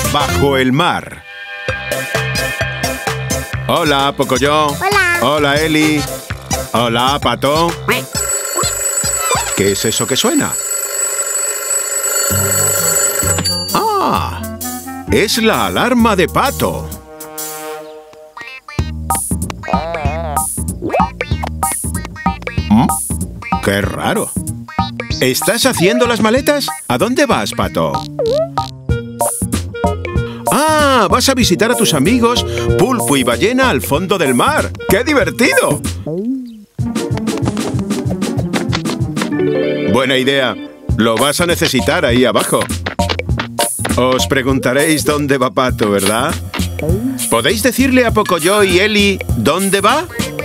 bajo el mar. Hola, Pocoyo. Hola. Hola, Eli. Hola, Pato. ¿Qué es eso que suena? ¡Ah! Es la alarma de Pato. ¡Qué raro! ¿Estás haciendo las maletas? ¿A dónde vas, Pato? ¡Ah! Vas a visitar a tus amigos Pulpo y Ballena al fondo del mar. ¡Qué divertido! Buena idea. Lo vas a necesitar ahí abajo. Os preguntaréis dónde va Pato, ¿verdad? ¿Podéis decirle a Pocoyo y Eli dónde va?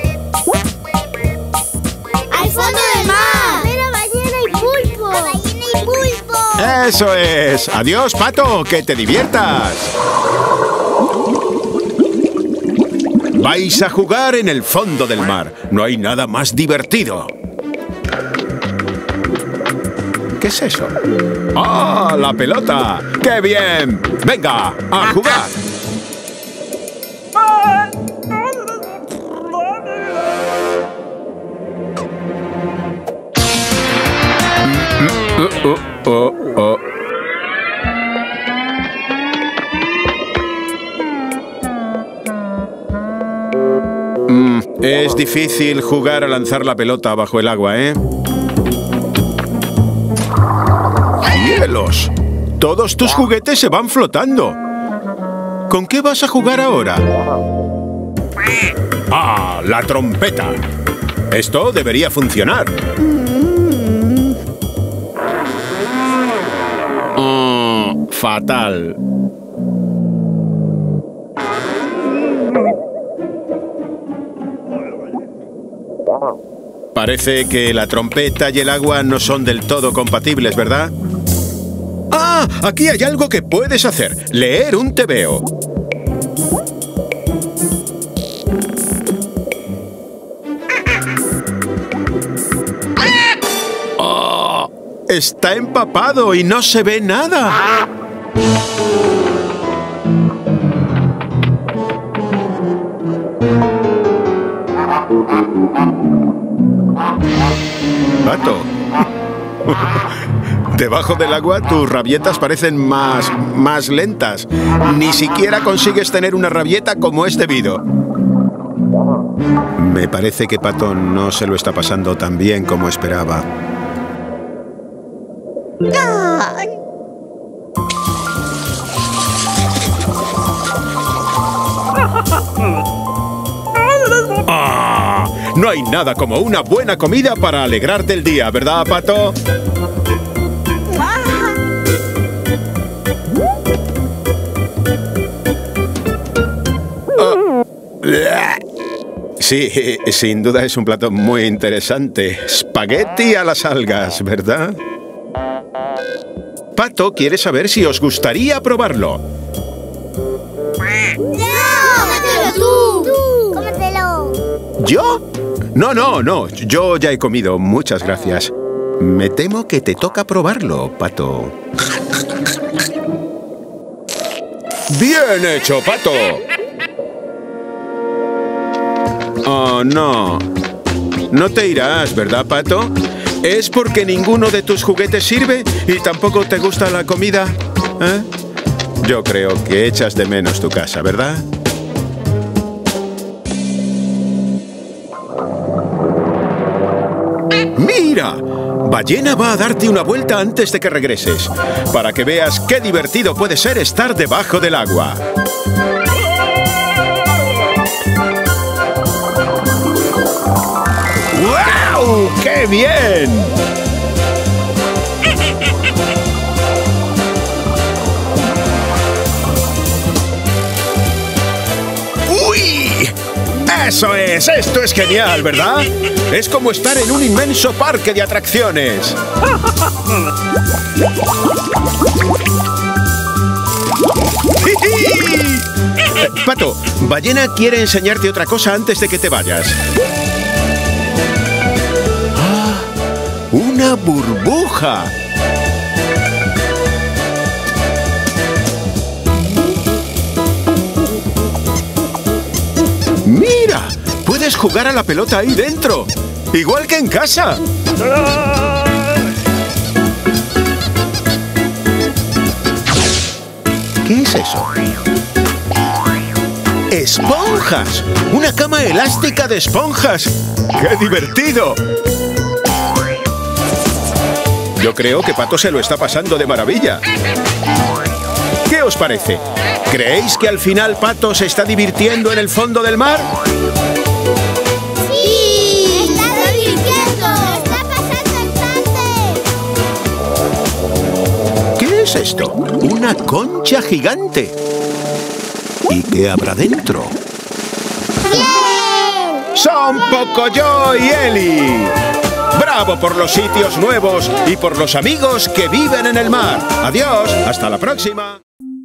¡Al fondo del mar! ¡Ver a Ballena y Pulpo! ¡A Ballena y Pulpo! ¡Eso es! ¡Adiós, Pato! ¡Que te diviertas! Vais a jugar en el fondo del mar. No hay nada más divertido. ¿Qué es eso? ¡Ah, la pelota! ¡Qué bien! ¡Venga, a jugar! Es difícil jugar a lanzar la pelota bajo el agua, ¿eh? ¡Cielos! Todos tus juguetes se van flotando. ¿Con qué vas a jugar ahora? ¡Ah, la trompeta! Esto debería funcionar. Fatal. Parece que la trompeta y el agua no son del todo compatibles, ¿verdad? ¡Ah! Aquí hay algo que puedes hacer. Leer un tebeo. ¡Oh! Está empapado y no se ve nada. Pato. Debajo del agua tus rabietas parecen más lentas. Ni siquiera consigues tener una rabieta como es debido. Me parece que Pato no se lo está pasando tan bien como esperaba. ¡Ah! No hay nada como una buena comida para alegrarte el día, ¿verdad, Pato? Sí, sin duda es un plato muy interesante. Espagueti a las algas, ¿verdad? Pato quiere saber si os gustaría probarlo. ¡Cómetelo tú! ¡Cómetelo! ¿Yo? No. Yo ya he comido. Muchas gracias. Me temo que te toca probarlo, Pato. ¡Bien hecho, Pato! Oh, no. No te irás, ¿verdad, Pato? ¿Es porque ninguno de tus juguetes sirve y tampoco te gusta la comida? ¿Eh? Yo creo que echas de menos tu casa, ¿verdad? ¡Mira! Ballena va a darte una vuelta antes de que regreses, para que veas qué divertido puede ser estar debajo del agua. ¡Guau! ¡Qué bien! ¡Uy! ¡Eso es! ¡Esto es genial!, ¿verdad? Es como estar en un inmenso parque de atracciones. Pato, Ballena quiere enseñarte otra cosa antes de que te vayas. ¡Ah! ¡Una burbuja! puedes jugar a la pelota ahí dentro. ¡Igual que en casa! ¿Qué es eso? ¡Esponjas! ¡Una cama elástica de esponjas! ¡Qué divertido! Yo creo que Pato se lo está pasando de maravilla. ¿Qué os parece? ¿Creéis que al final Pato se está divirtiendo en el fondo del mar? ¡Sí! ¡Está divirtiendo! ¡Está pasando el ¿Qué es esto? ¡Una concha gigante! ¿Y qué habrá dentro? ¡Bien! ¡Son Pocoyo y Eli! ¡Bravo por los sitios nuevos y por los amigos que viven en el mar! ¡Adiós! ¡Hasta la próxima!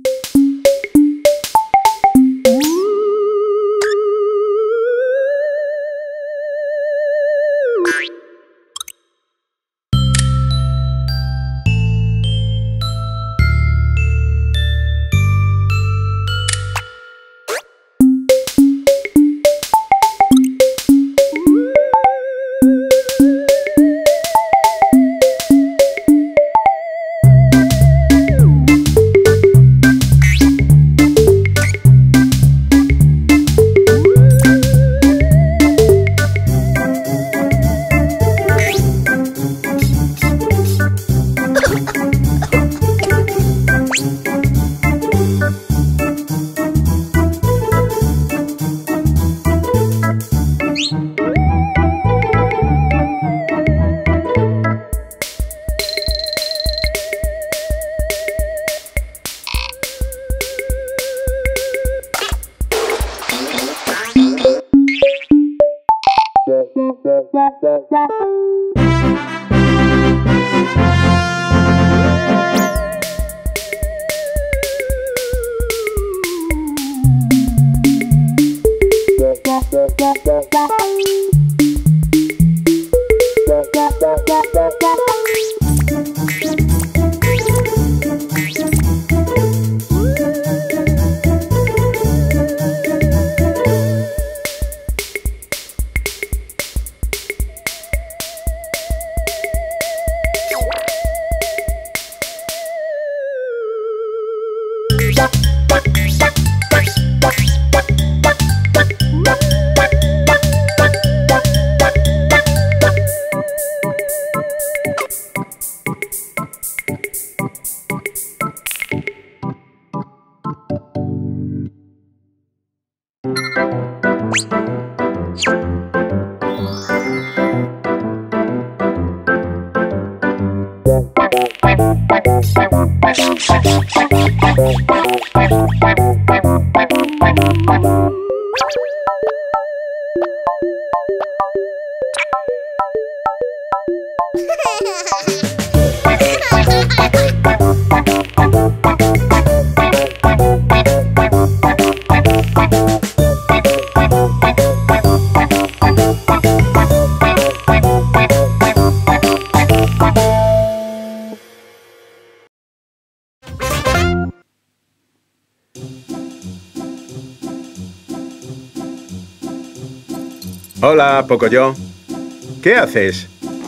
Hola, Pocoyo. ¿Qué haces?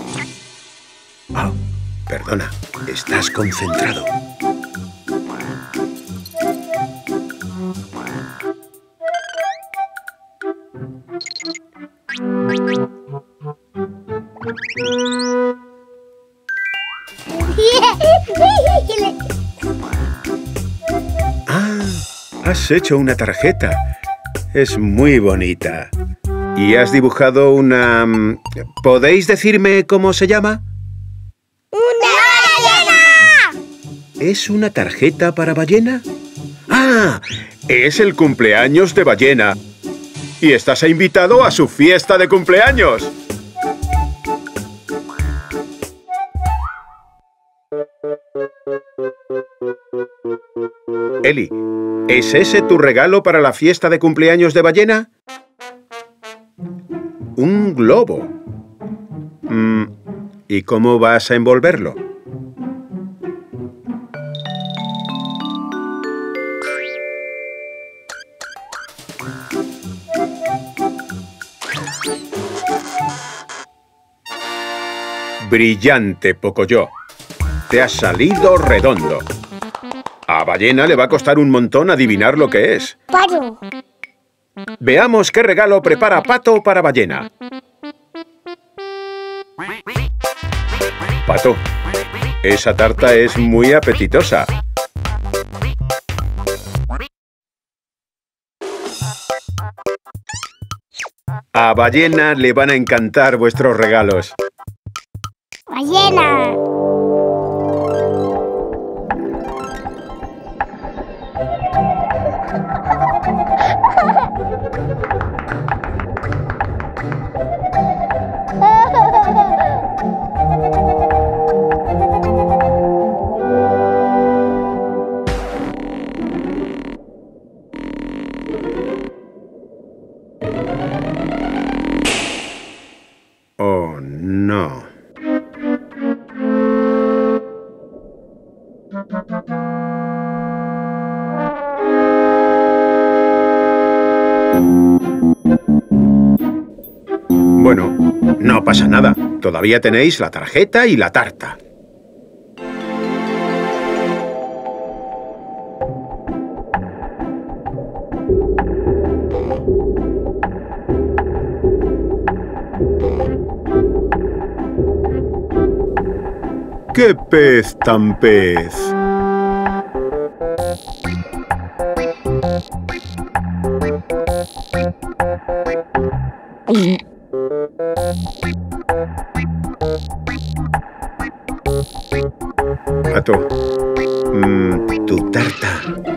Oh, perdona. Estás concentrado. Ah, has hecho una tarjeta. Es muy bonita. ¿Y has dibujado una... ¿Podéis decirme cómo se llama? ¡Una ballena! ¿Es una tarjeta para ballena? ¡Ah! Es el cumpleaños de ballena. Y estás invitado a su fiesta de cumpleaños. Eli, ¿es ese tu regalo para la fiesta de cumpleaños de ballena? Un globo. ¿Y cómo vas a envolverlo? Brillante, Pocoyo. Te has salido redondo. A Ballena le va a costar un montón adivinar lo que es. Paro. Veamos qué regalo prepara Pato para Ballena. Pato, esa tarta es muy apetitosa. A Ballena le van a encantar vuestros regalos. Ballena. Oh, no. Bueno, no pasa nada. Todavía tenéis la tarjeta y la tarta. ¡Qué pez tan pez! Pato, tu tarta.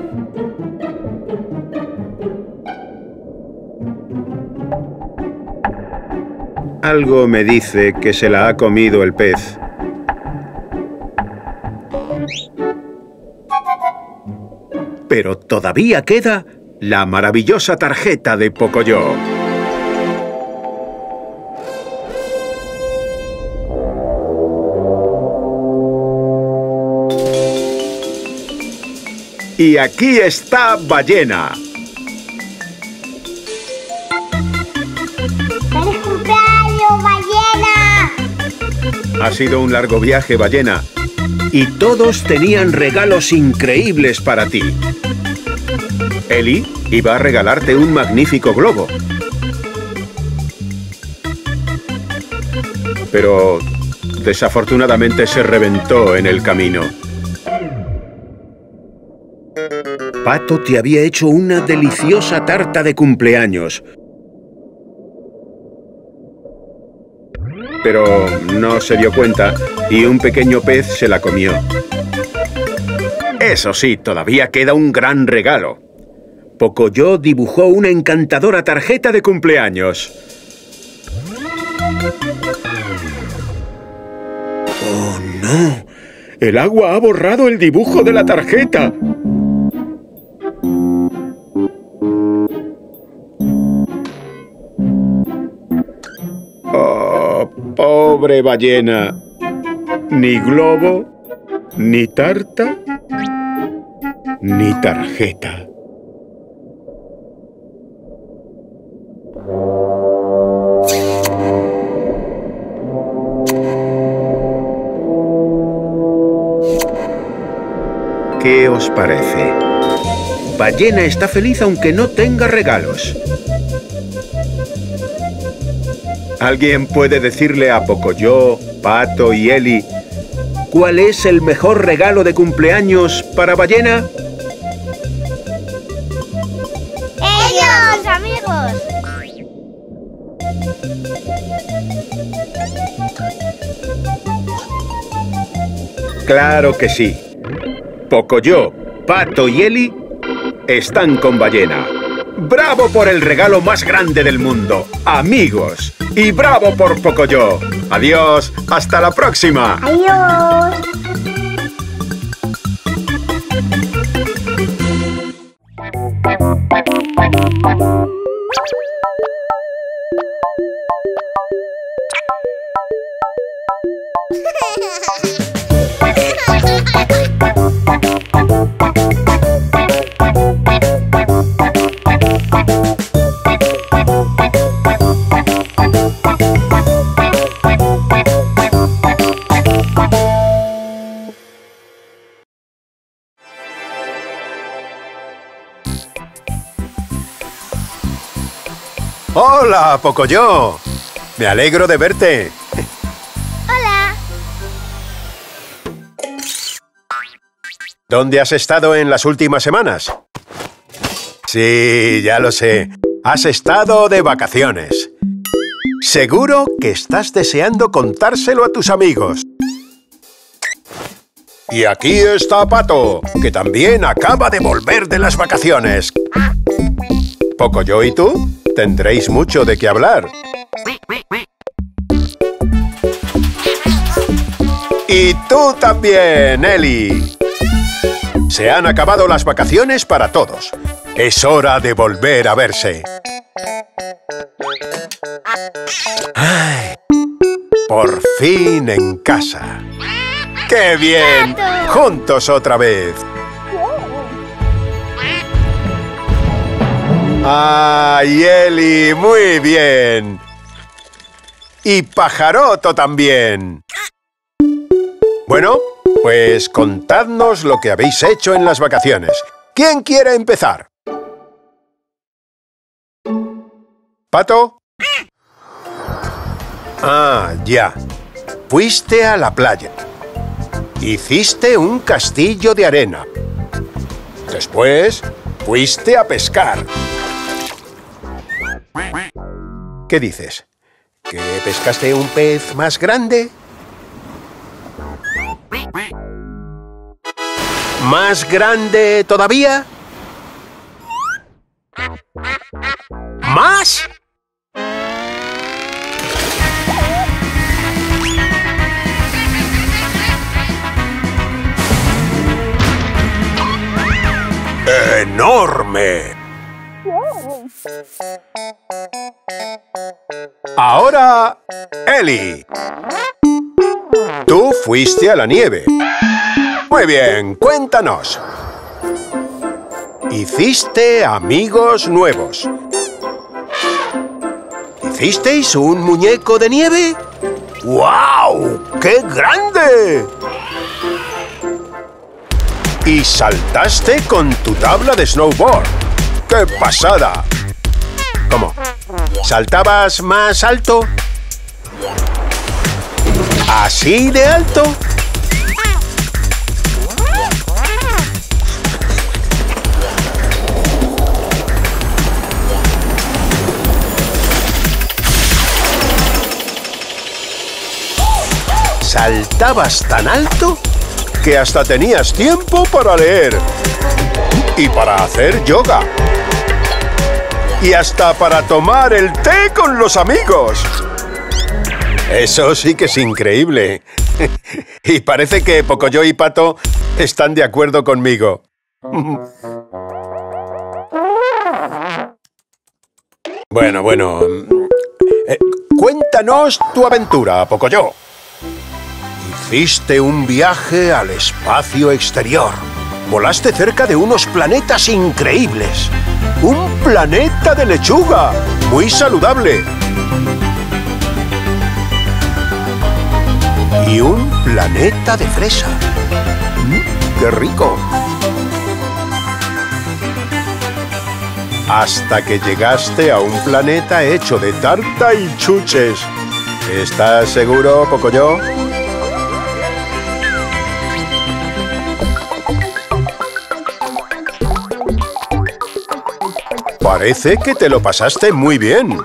Algo me dice que se la ha comido el pez. Pero todavía queda la maravillosa tarjeta de Pocoyo. Y aquí está Ballena. ¡Feliz cumpleaños, Ballena! Ha sido un largo viaje, Ballena. Y todos tenían regalos increíbles para ti. Eli iba a regalarte un magnífico globo. Pero desafortunadamente se reventó en el camino. Pato te había hecho una deliciosa tarta de cumpleaños. Pero no se dio cuenta y un pequeño pez se la comió. Eso sí, todavía queda un gran regalo. Pocoyo dibujó una encantadora tarjeta de cumpleaños. ¡Oh, no! ¡El agua ha borrado el dibujo de la tarjeta! ¡Oh, pobre Ballena! Ni globo, ni tarta, ni tarjeta. ¿Qué os parece? Ballena está feliz aunque no tenga regalos. ¿Alguien puede decirle a Pocoyo, Pato y Eli cuál es el mejor regalo de cumpleaños para Ballena? ¡Ellos, amigos! ¡Claro que sí! Pocoyo, Pato y Eli están con Ballena. ¡Bravo por el regalo más grande del mundo, amigos! ¡Y bravo por Pocoyo! ¡Adiós! ¡Hasta la próxima! ¡Adiós! ¡Hola, Pocoyo! Me alegro de verte. Hola. ¿Dónde has estado en las últimas semanas? Sí, ya lo sé. Has estado de vacaciones. Seguro que estás deseando contárselo a tus amigos. Y aquí está Pato, que también acaba de volver de las vacaciones. Pocoyo y tú tendréis mucho de qué hablar. Y tú también, Eli. Se han acabado las vacaciones para todos. Es hora de volver a verse. ¡Ay! Por fin en casa. ¡Qué bien! ¡Juntos otra vez! ¡Ay, Eli! ¡Muy bien! Y Pajaroto también. Bueno, pues contadnos lo que habéis hecho en las vacaciones. ¿Quién quiere empezar? ¿Pato? Ah, ya. Fuiste a la playa. Hiciste un castillo de arena. Después, fuiste a pescar. ¿Qué dices? ¿Que pescaste un pez más grande? ¿Más grande todavía? ¿Más? ¡Enorme! Ahora, Eli. Tú fuiste a la nieve. Muy bien, cuéntanos. Hiciste amigos nuevos. ¿Hicisteis un muñeco de nieve? ¡Guau! ¡Qué grande! Y saltaste con tu tabla de snowboard. ¡Qué pasada! ¿Cómo? ¿Saltabas más alto? ¿Así de alto? ¿Saltabas tan alto que hasta tenías tiempo para leer? Y para hacer yoga. Y hasta para tomar el té con los amigos. Eso sí que es increíble. Y parece que Pocoyo y Pato están de acuerdo conmigo. Bueno. Cuéntanos tu aventura, Pocoyo. Hiciste un viaje al espacio exterior. Volaste cerca de unos planetas increíbles. ¡Un planeta de lechuga! ¡Muy saludable! Y un planeta de fresa. ¡Qué rico! Hasta que llegaste a un planeta hecho de tarta y chuches. ¿Estás seguro, Pocoyo? Parece que te lo pasaste muy bien.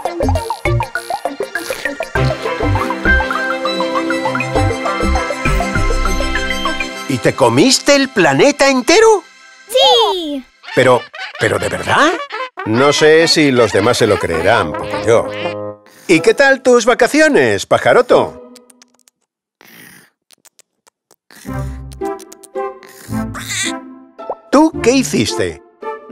¿Y te comiste el planeta entero? ¡Sí! ¿Pero de verdad? No sé si los demás se lo creerán, porque yo. ¿Y qué tal tus vacaciones, Pajaroto? ¿Tú qué hiciste?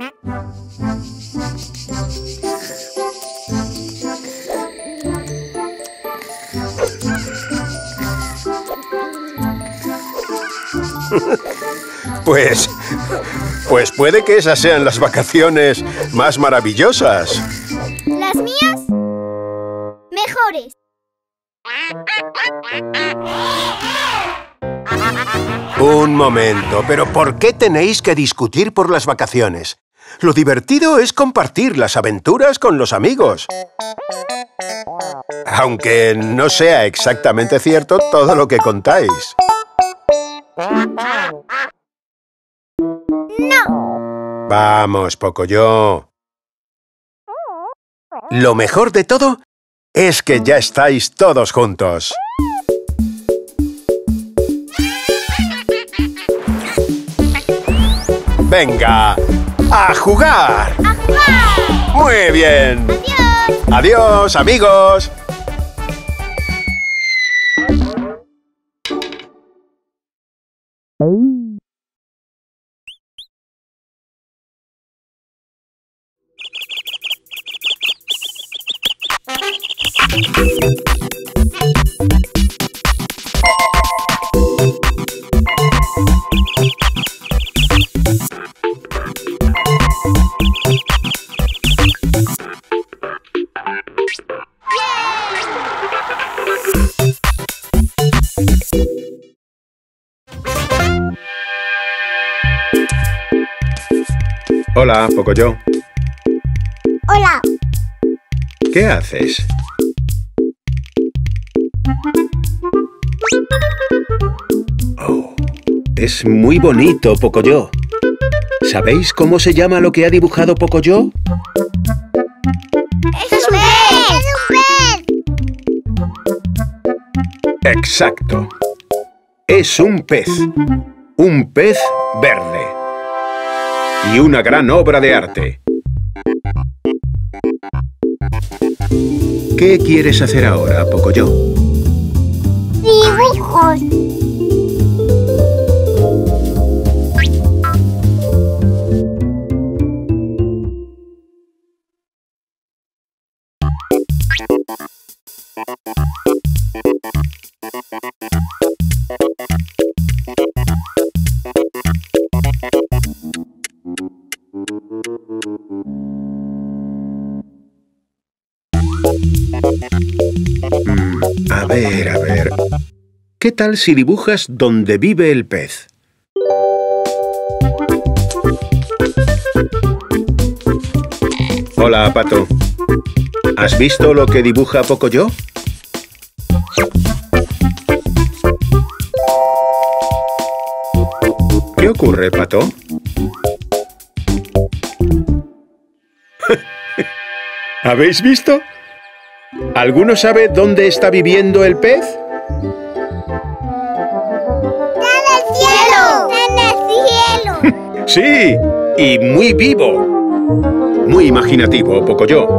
Pues puede que esas sean las vacaciones más maravillosas. ¿Las mías? Mejores. Un momento, ¿pero por qué tenéis que discutir por las vacaciones? Lo divertido es compartir las aventuras con los amigos. Aunque no sea exactamente cierto todo lo que contáis. No. Vamos, Pocoyo. Lo mejor de todo es que ya estáis todos juntos. ¡Venga! ¡A jugar! ¡A jugar! ¡Muy bien! ¡Adiós! ¡Adiós, amigos! Hola, Pocoyo. Hola. ¿Qué haces? Oh, es muy bonito, Pocoyo. ¿Sabéis cómo se llama lo que ha dibujado Pocoyo? ¡Es un pez! ¡Es un pez! Exacto. Es un pez. Un pez verde. Y una gran obra de arte. ¿Qué quieres hacer ahora, Pocoyo? Dibujos. A ver. ¿Qué tal si dibujas donde vive el pez? Hola, Pato. ¿Has visto lo que dibuja Pocoyo? ¿Qué ocurre, Pato? ¿Habéis visto? ¿Alguno sabe dónde está viviendo el pez? ¡En el cielo! ¡En el cielo! ¡Sí! Y muy vivo. Muy imaginativo, Pocoyo.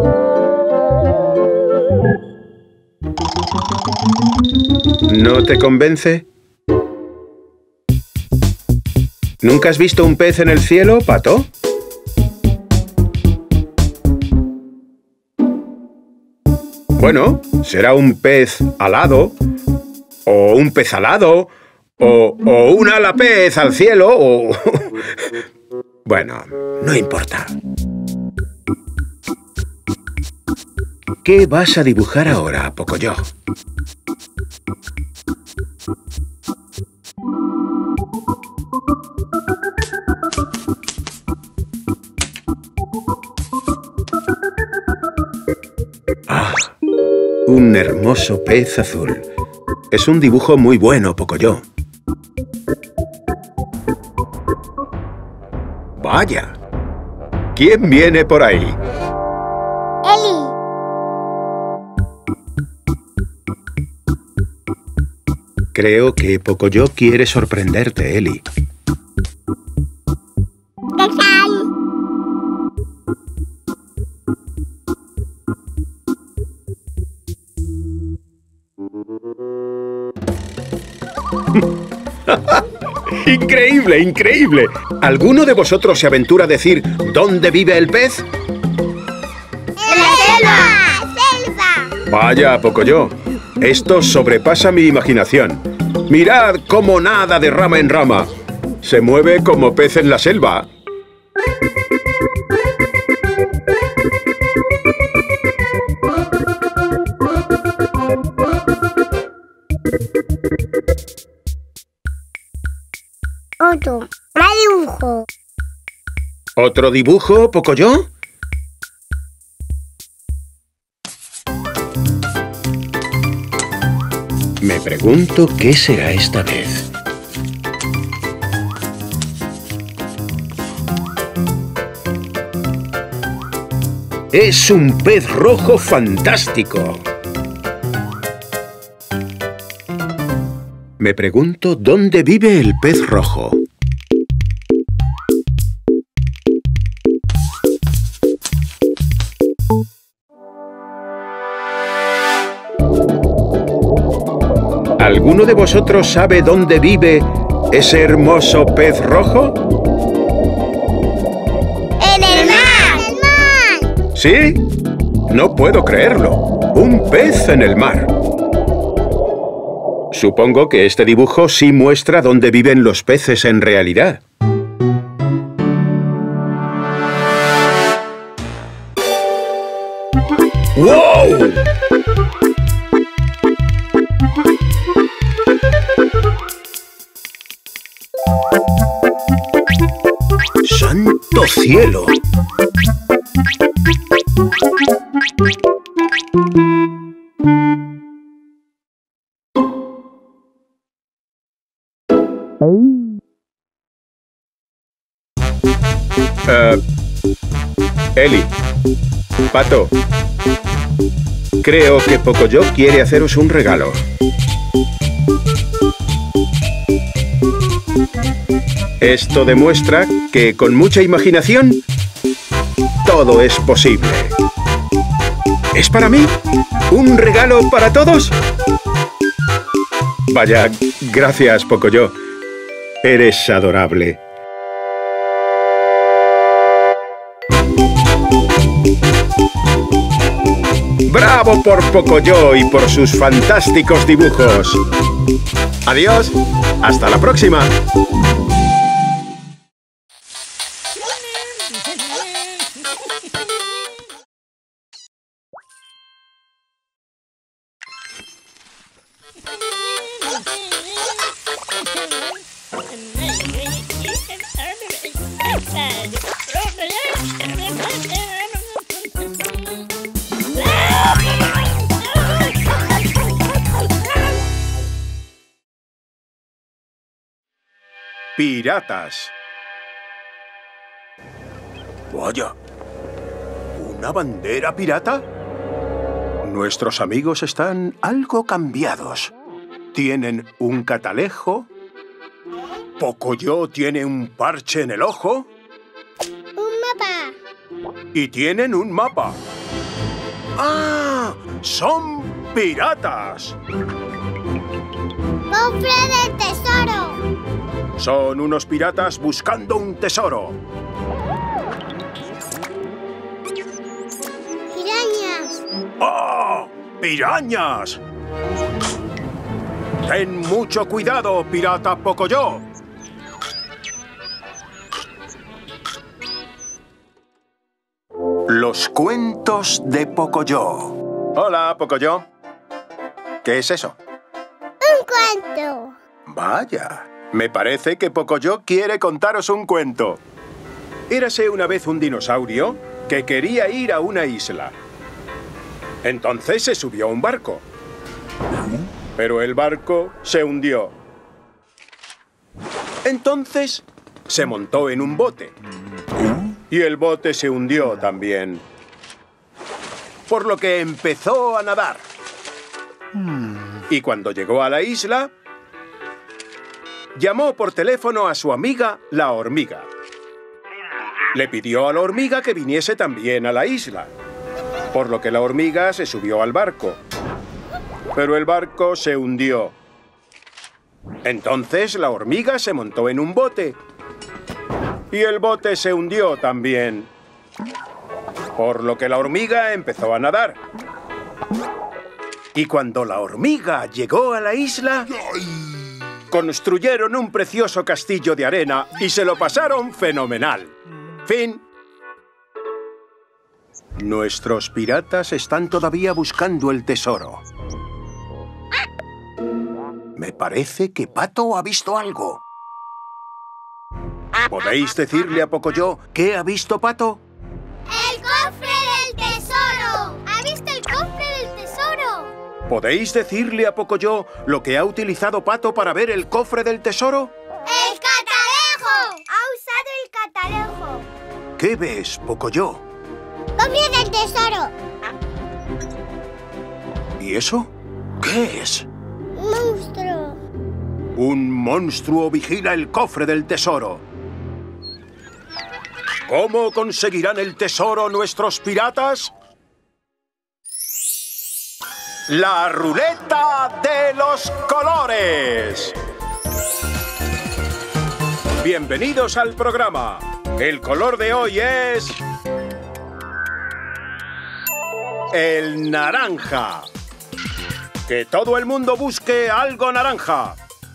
¿No te convence? ¿Nunca has visto un pez en el cielo, Pato? Bueno, será un pez alado, o un pez alado, o un alapez al cielo, o... Bueno, no importa. ¿Qué vas a dibujar ahora, Pocoyo? ¡Ah! Un hermoso pez azul. Es un dibujo muy bueno, Pocoyo. ¡Vaya! ¿Quién viene por ahí? Eli. Creo que Pocoyo quiere sorprenderte, Eli. ¡Increíble, increíble! ¿Alguno de vosotros se aventura a decir dónde vive el pez? ¡En la selva! ¡Selva! Vaya, Pocoyo. Esto sobrepasa mi imaginación. Mirad cómo nada de rama en rama. Se mueve como pez en la selva. Otro. Más dibujo. ¿Otro dibujo, Pocoyo? Me pregunto qué será esta vez. ¡Es un pez rojo fantástico! Me pregunto dónde vive el pez rojo. ¿Alguno de vosotros sabe dónde vive ese hermoso pez rojo? ¡En el mar! ¡En el mar! ¿Sí? No puedo creerlo. Un pez en el mar. Supongo que este dibujo sí muestra dónde viven los peces en realidad. ¡Wow! ¡Santo cielo! Eli, Pato, creo que Pocoyo quiere haceros un regalo. Esto demuestra que con mucha imaginación todo es posible. ¿Es para mí? ¿Un regalo para todos? Vaya, gracias, Pocoyo. Eres adorable. ¡Bravo por Pocoyo y por sus fantásticos dibujos! Adiós, hasta la próxima. Piratas. Vaya, ¿una bandera pirata? Nuestros amigos están algo cambiados. Tienen un catalejo. Pocoyo tiene un parche en el ojo. ¡Un mapa! Y tienen un mapa. ¡Ah! ¡Son piratas! ¡Cofre del tesoro! Son unos piratas buscando un tesoro. ¡Pirañas! ¡Oh! ¡Pirañas! Ten mucho cuidado, pirata Pocoyo. Los cuentos de Pocoyo. Hola, Pocoyo. ¿Qué es eso? ¡Un cuento! Vaya, me parece que Pocoyo quiere contaros un cuento. Érase una vez un dinosaurio que quería ir a una isla. Entonces se subió a un barco. Pero el barco se hundió. Entonces se montó en un bote. Y el bote se hundió también. Por lo que empezó a nadar. Y cuando llegó a la isla, llamó por teléfono a su amiga, la hormiga. Le pidió a la hormiga que viniese también a la isla. Por lo que la hormiga se subió al barco. Pero el barco se hundió. Entonces la hormiga se montó en un bote. Y el bote se hundió también. Por lo que la hormiga empezó a nadar. Y cuando la hormiga llegó a la isla, construyeron un precioso castillo de arena y se lo pasaron fenomenal. Fin. Nuestros piratas están todavía buscando el tesoro. Me parece que Pato ha visto algo. ¿Podéis decirle a Pocoyo qué ha visto Pato? ¡El cofre del tesoro! ¿Ha visto el cofre del tesoro? ¿Podéis decirle a Pocoyo lo que ha utilizado Pato para ver el cofre del tesoro? ¡El catalejo! Ha usado el catalejo. ¿Qué ves, Pocoyo? ¡Cofre del tesoro! ¿Y eso? ¿Qué es? ¡Monstruo! Un monstruo vigila el cofre del tesoro. ¿Cómo conseguirán el tesoro nuestros piratas? ¡La ruleta de los colores! Bienvenidos al programa. El color de hoy es... el naranja. Que todo el mundo busque algo naranja.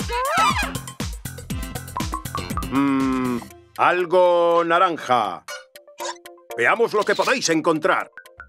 Algo naranja. Veamos lo que podéis encontrar.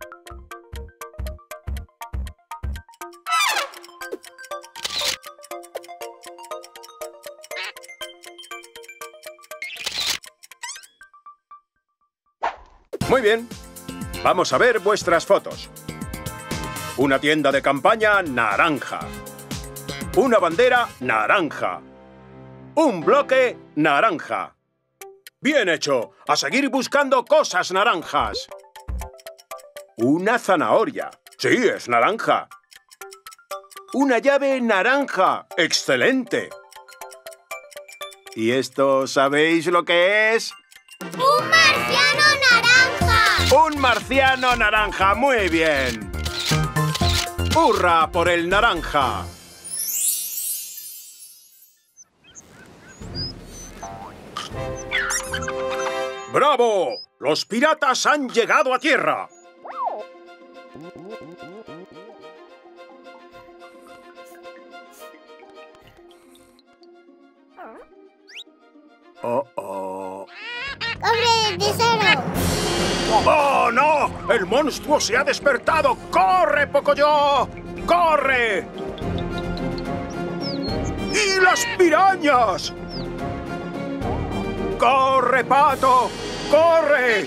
Muy bien. Vamos a ver vuestras fotos. Una tienda de campaña naranja. Una bandera naranja. Un bloque naranja. ¡Bien hecho! ¡A seguir buscando cosas naranjas! Una zanahoria. Sí, es naranja. Una llave naranja. ¡Excelente! ¿Y esto sabéis lo que es? ¡Un marciano naranja! ¡Un marciano naranja! ¡Muy bien! ¡Hurra por el naranja! ¡Bravo! ¡Los piratas han llegado a tierra! ¡Oh! ¡Cofre del tesoro! ¡Oh, no! ¡El monstruo se ha despertado! ¡Corre, Pocoyo! ¡Corre! ¡Y las pirañas! ¡Corre, Pato! ¡Corre!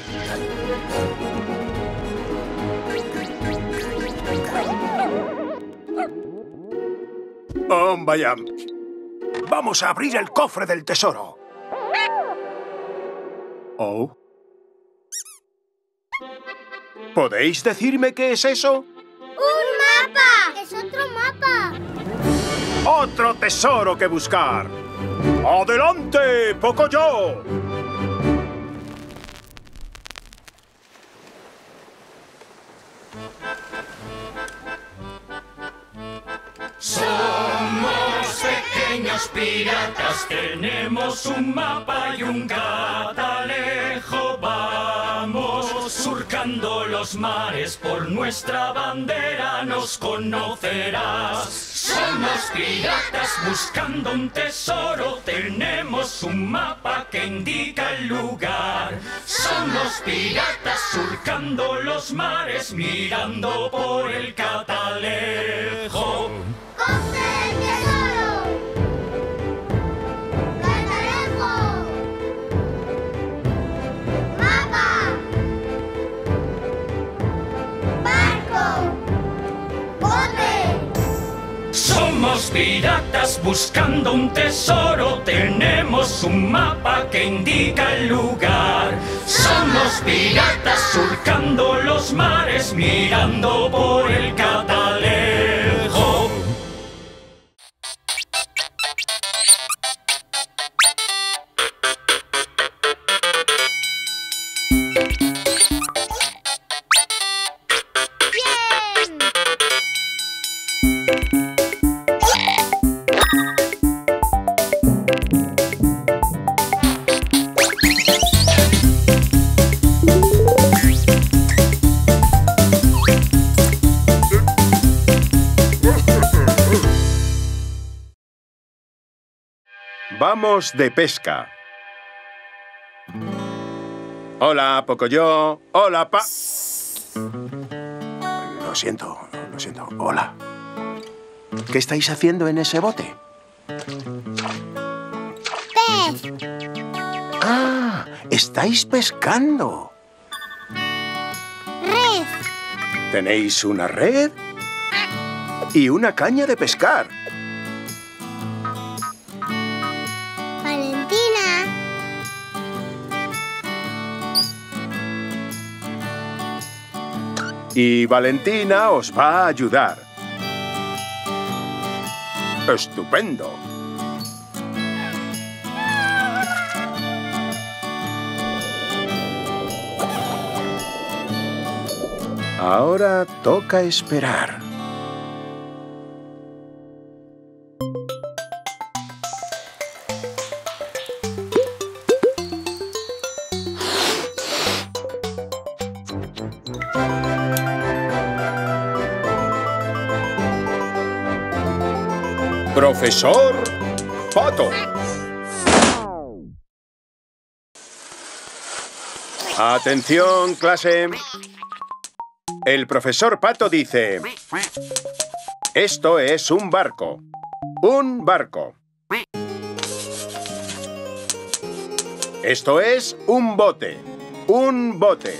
¡Oh, vaya! ¡Vamos a abrir el cofre del tesoro! ¿Oh? ¿Podéis decirme qué es eso? ¡Un mapa! ¡Es otro mapa! ¡Otro tesoro que buscar! ¡Adelante, Pocoyo! Somos pequeños piratas, tenemos un mapa y un catalejo. Vamos surcando los mares, por nuestra bandera nos conocerás. Somos piratas buscando un tesoro, tenemos un mapa que indica el lugar. Somos piratas surcando los mares, mirando por el catalejo. ¡Cofre del tesoro! ¡Catalejo! ¡Mapa! ¡Barco! ¡Bote! Somos piratas buscando un tesoro, tenemos un mapa que indica el lugar. Somos piratas surcando los mares, mirando por el catalejo. Vamos de pesca. Hola, Pocoyo. Hola, Lo siento. Hola. ¿Qué estáis haciendo en ese bote? ¡Pez! ¡Ah! ¡Estáis pescando! Red. Tenéis una red y una caña de pescar. Valentina. Y Valentina os va a ayudar. ¡Estupendo! Ahora toca esperar. Profesor Pato. Atención, clase. El profesor Pato dice: esto es un barco. Un barco. Esto es un bote. Un bote.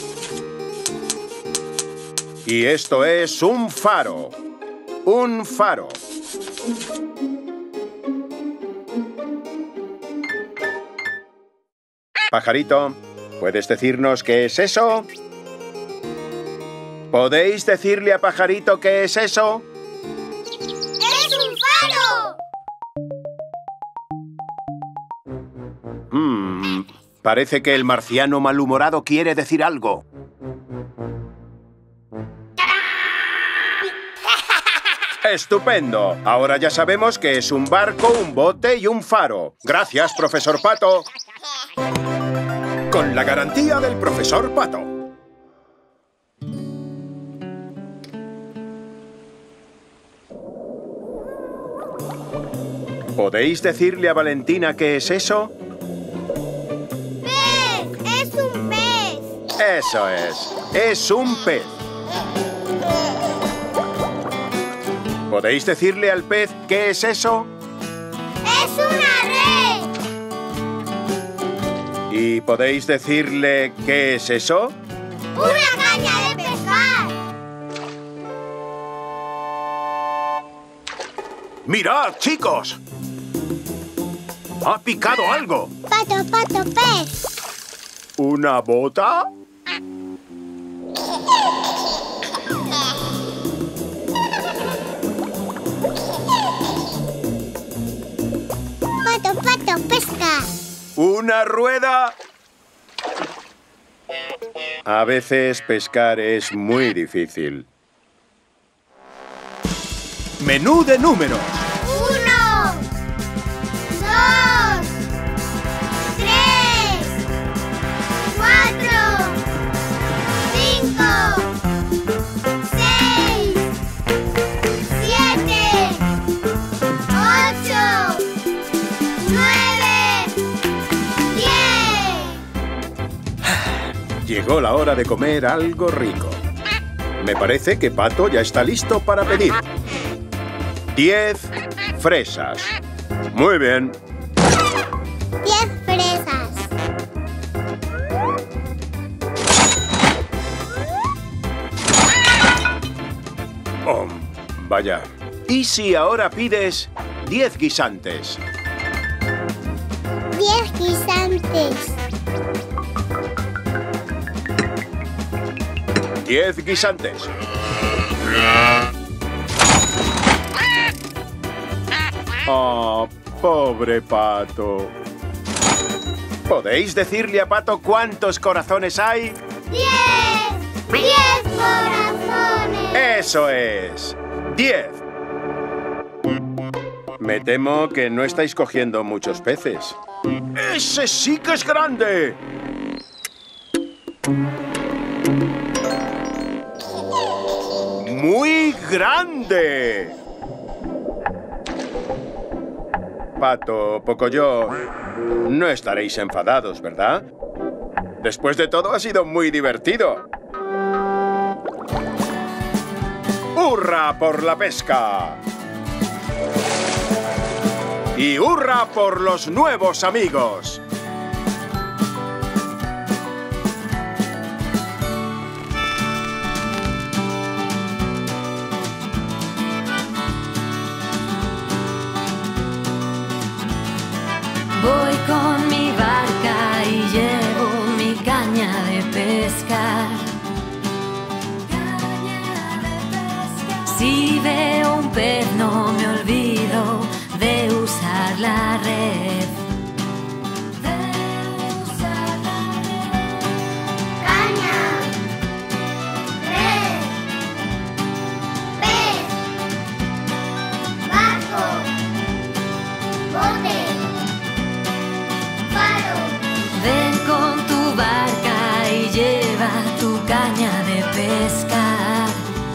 Y esto es un faro. Un faro. Pajarito, ¿puedes decirnos qué es eso? ¿Podéis decirle a Pajarito qué es eso? ¡Es un faro! Parece que el marciano malhumorado quiere decir algo. ¡Estupendo! Ahora ya sabemos que es un barco, un bote y un faro. Gracias, profesor Pato. Con la garantía del profesor Pato. ¿Podéis decirle a Valentina qué es eso? ¡Pez! ¡Es un pez! Eso es un pez. ¿Podéis decirle al pez qué es eso? ¡Es una red! ¿Y podéis decirle qué es eso? ¡Una caña de pescar! ¡Mirad, chicos! ¡Ha picado algo! ¡Pato, pato, pez! ¿Una bota? ¡Pato, pato, pesca! ¿Una rueda? A veces pescar es muy difícil. Menú de números. 1, 2, 3, 4, 5, 6, 7, 8, 9, 10. Llegó la hora de comer algo rico. Me parece que Pato ya está listo para pedir. 10 fresas. Muy bien. 10 fresas. Oh, vaya. ¿Y si ahora pides 10 guisantes? 10 guisantes. 10 guisantes. Oh, pobre Pato. ¿Podéis decirle a Pato cuántos corazones hay? 10. 10 corazones. ¡Eso es! 10. Me temo que no estáis cogiendo muchos peces. ¡Ese sí que es grande! ¡Muy grande! Pato, Pocoyo, no estaréis enfadados, ¿verdad? Después de todo, ha sido muy divertido. ¡Hurra por la pesca! ¡Y hurra por los nuevos amigos! pescar. Si veo un pez no me olvido de usar la red. Caña, red, pez, barco, bote, faro. Ven con tu barca y lleva tu caña de pescar.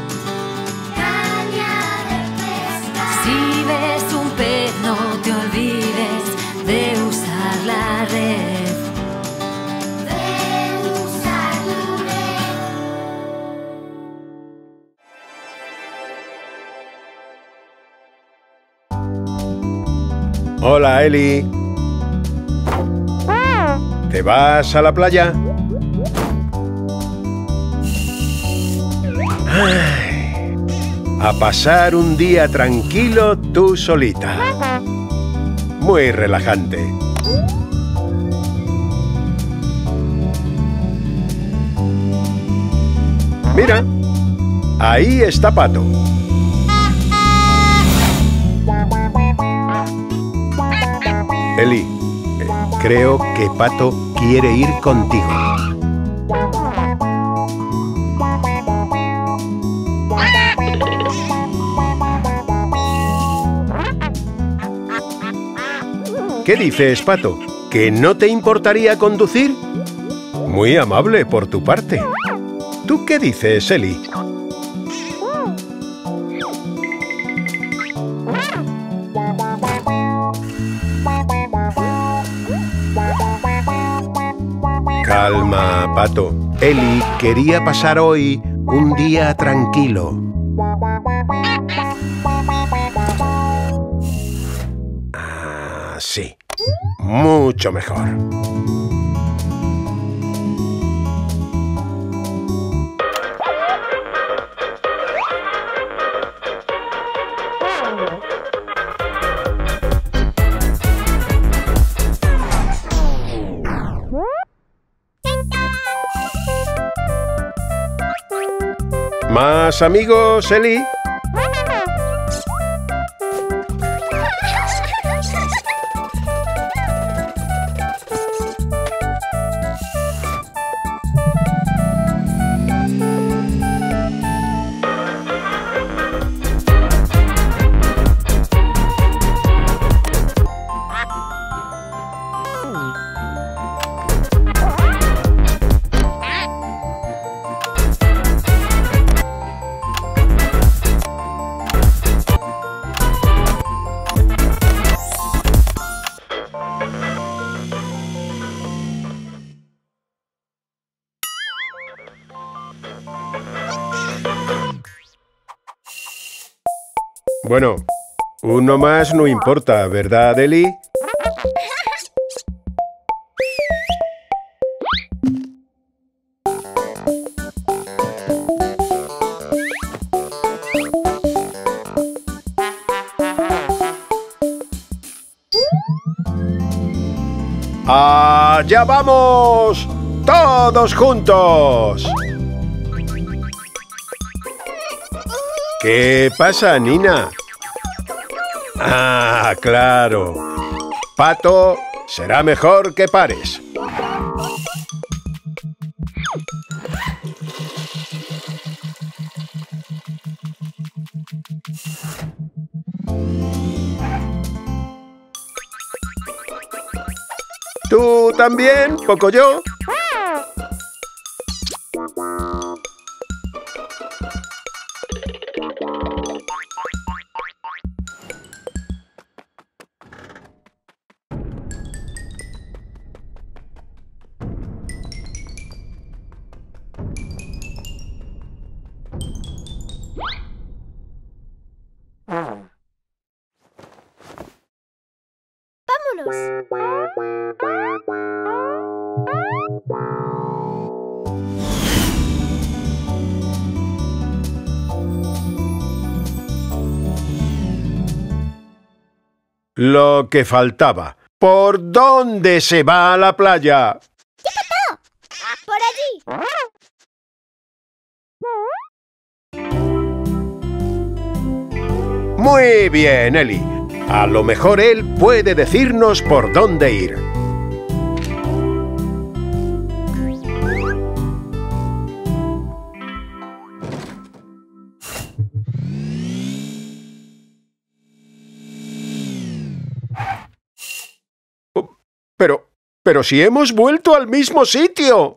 Caña de pescar. Si ves un pez no te olvides de usar la red. De usar tu red. Hola, Eli. ¿Te vas a la playa? Ay, a pasar un día tranquilo tú solita. Muy relajante. Mira, ahí está Pato. Eli, creo que Pato quiere ir contigo. ¿Qué dices, Pato? ¿Que no te importaría conducir? Muy amable por tu parte. ¿Tú qué dices, Eli? Calma, Pato. Eli quería pasar hoy un día tranquilo. Ah, sí. Mucho mejor. ¿Más amigos, Eli? Bueno, uno más no importa, ¿verdad, Eli? ¡Allá vamos! ¡Todos juntos! ¿Qué pasa, Nina? Ah, claro. Pato, será mejor que pares. ¿Tú también, Pocoyo? Lo que faltaba. ¿Por dónde se va a la playa? ¡Por allí. Muy bien, Eli. A lo mejor él puede decirnos por dónde ir. Pero si hemos vuelto al mismo sitio.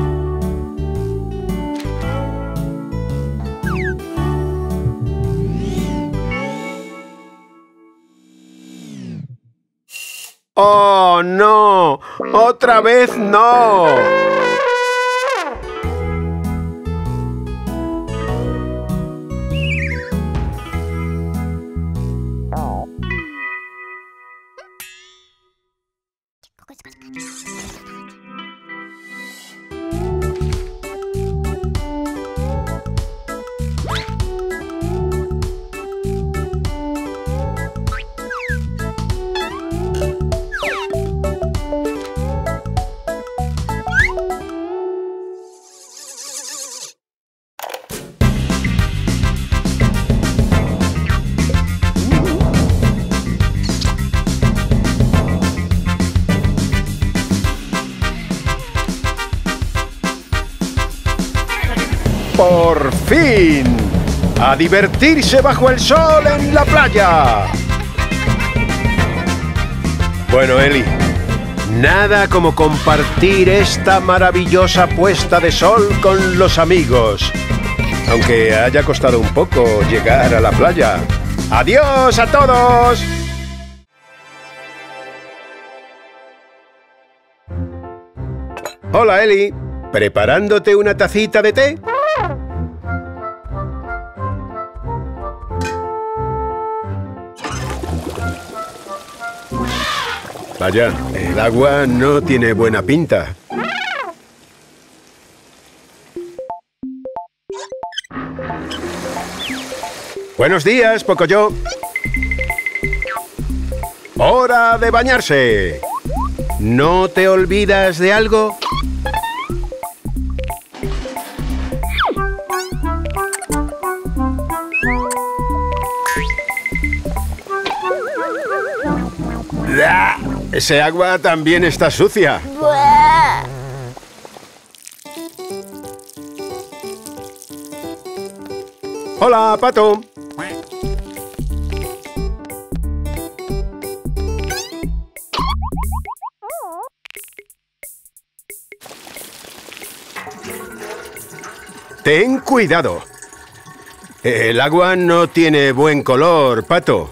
¡Oh, no! ¡Otra vez no! ¡Por fin! ¡A divertirse bajo el sol en la playa! Bueno, Eli, nada como compartir esta maravillosa puesta de sol con los amigos. Aunque haya costado un poco llegar a la playa. ¡Adiós a todos! Hola, Eli. ¿Preparándote una tacita de té? Vaya, el agua no tiene buena pinta. Buenos días, Pocoyo. ¡Hora de bañarse! ¿No te olvidas de algo? ¡Ah! Ese agua también está sucia. Hola, Pato. Ten cuidado. El agua no tiene buen color, Pato.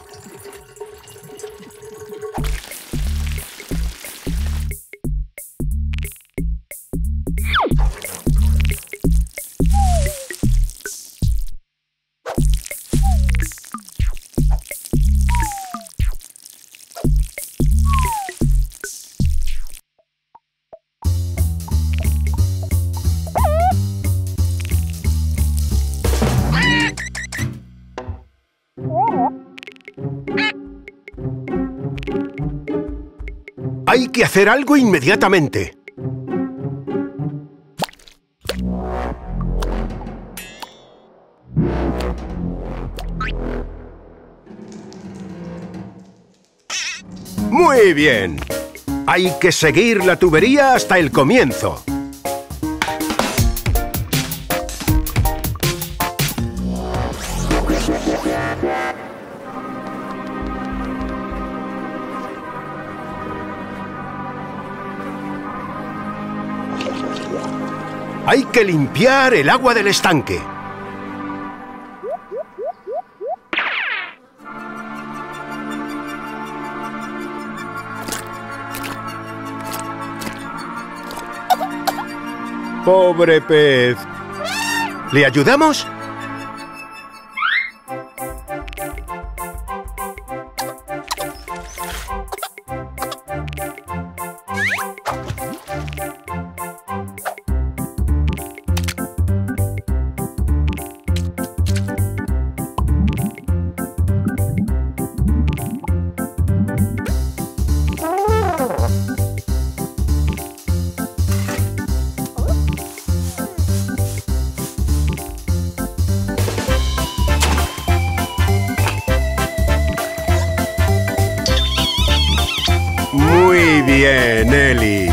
Hay que hacer algo inmediatamente. Muy bien. Hay que seguir la tubería hasta el comienzo. Hay que limpiar el agua del estanque. Pobre pez. ¿Le ayudamos? bien, Eli!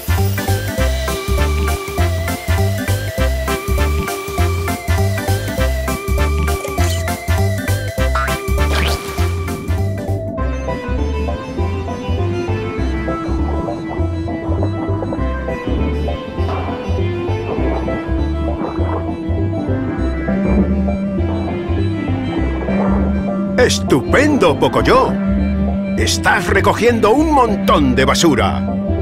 ¡Estupendo, Pocoyo! ¡Estás recogiendo un montón de basura!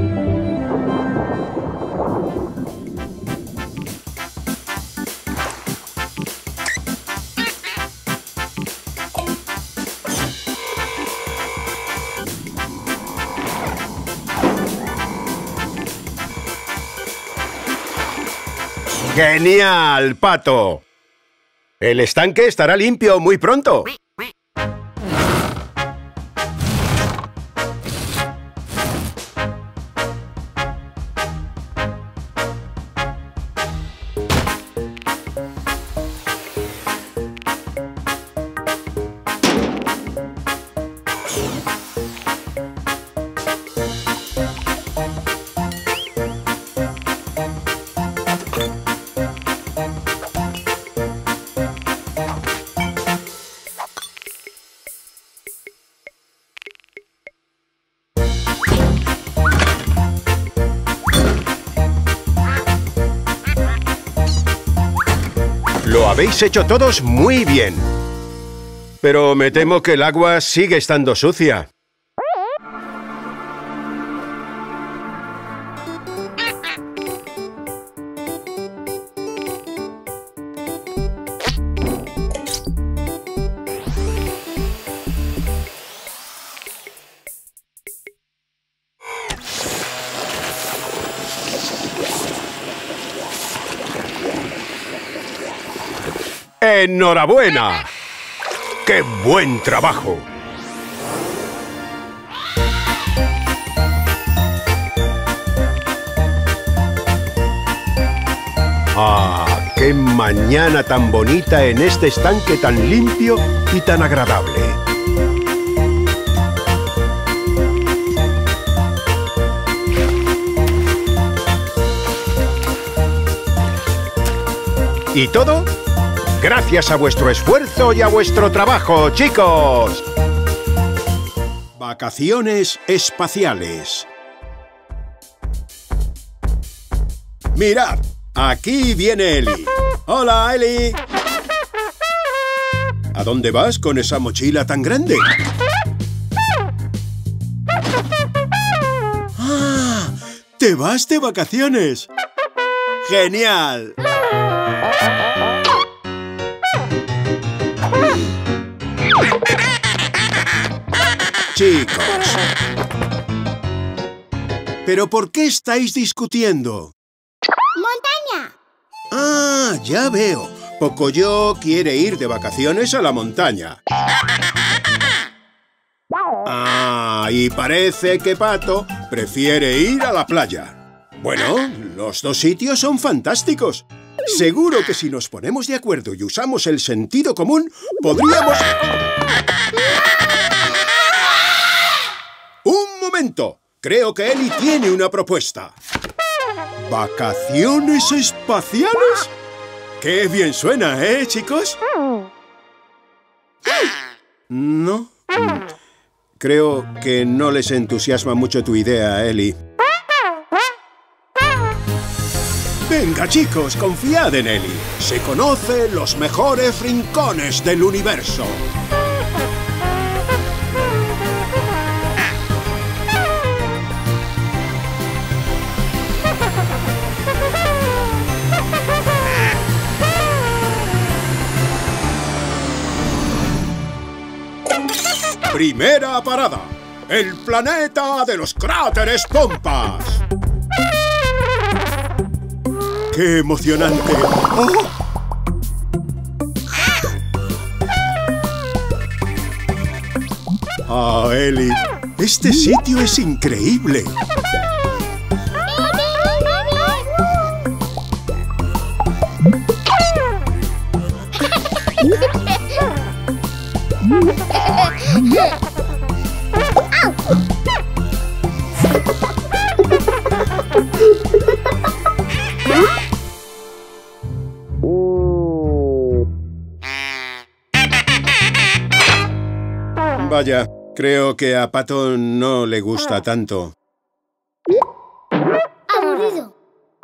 ¡Genial, Pato! El estanque estará limpio muy pronto. Lo habéis hecho todos muy bien. Pero me temo que el agua sigue estando sucia. ¡Enhorabuena! ¡Qué buen trabajo! ¡Ah! ¡Qué mañana tan bonita en este estanque tan limpio y tan agradable! ¿Y todo? Gracias a vuestro esfuerzo y a vuestro trabajo, chicos. Vacaciones espaciales. Mirad, aquí viene Eli. ¡Hola, Eli! ¿A dónde vas con esa mochila tan grande? ¡Ah! ¡Te vas de vacaciones! ¡Genial! Chicos. ¿Pero por qué estáis discutiendo? ¡Montaña! Ah, ya veo. Pocoyo quiere ir de vacaciones a la montaña. Ah, y parece que Pato prefiere ir a la playa. Bueno, los dos sitios son fantásticos. Seguro que si nos ponemos de acuerdo y usamos el sentido común, podríamos... ¡Un momento! Creo que Eli tiene una propuesta. ¿Vacaciones espaciales? ¡Qué bien suena, chicos! ¿No? Creo que no les entusiasma mucho tu idea, Eli. Venga, chicos, confiad en Eli. Se conoce los mejores rincones del universo. Primera parada. El planeta de los cráteres Pompas. ¡Qué emocionante! ¡Oh! ¡Ah, Eli! ¡Este sitio es increíble! Vaya, creo que a Pato no le gusta tanto. Aburrido.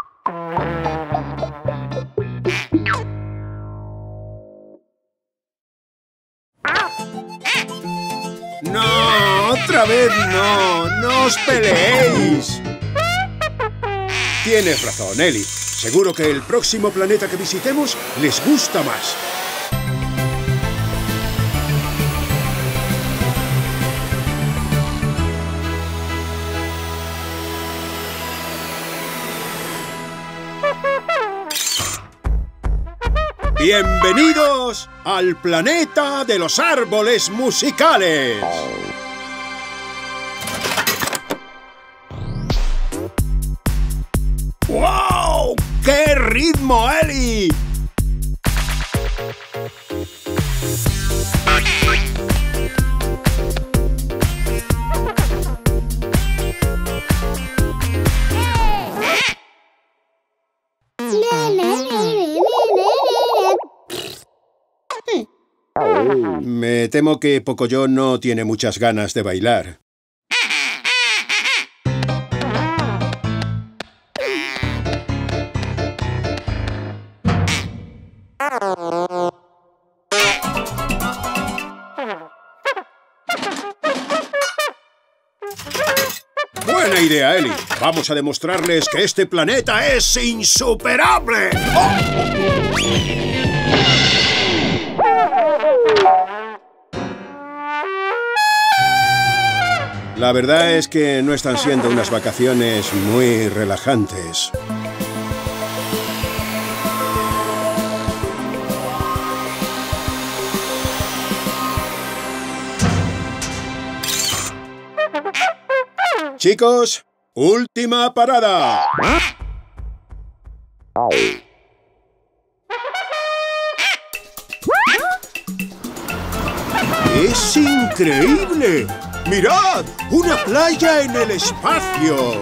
¡No! ¡Otra vez no! ¡No os peleéis! Tienes razón, Ellie. Seguro que el próximo planeta que visitemos les gusta más. ¡Bienvenidos al planeta de los árboles musicales! ¡Wow! ¡Qué ritmo, Ellie! Me temo que Pocoyo no tiene muchas ganas de bailar. Buena idea, Ellie. Vamos a demostrarles que este planeta es insuperable. La verdad es que no están siendo unas vacaciones muy relajantes. Chicos, última parada. ¡Es increíble! ¡Mirad! ¡Una playa en el espacio!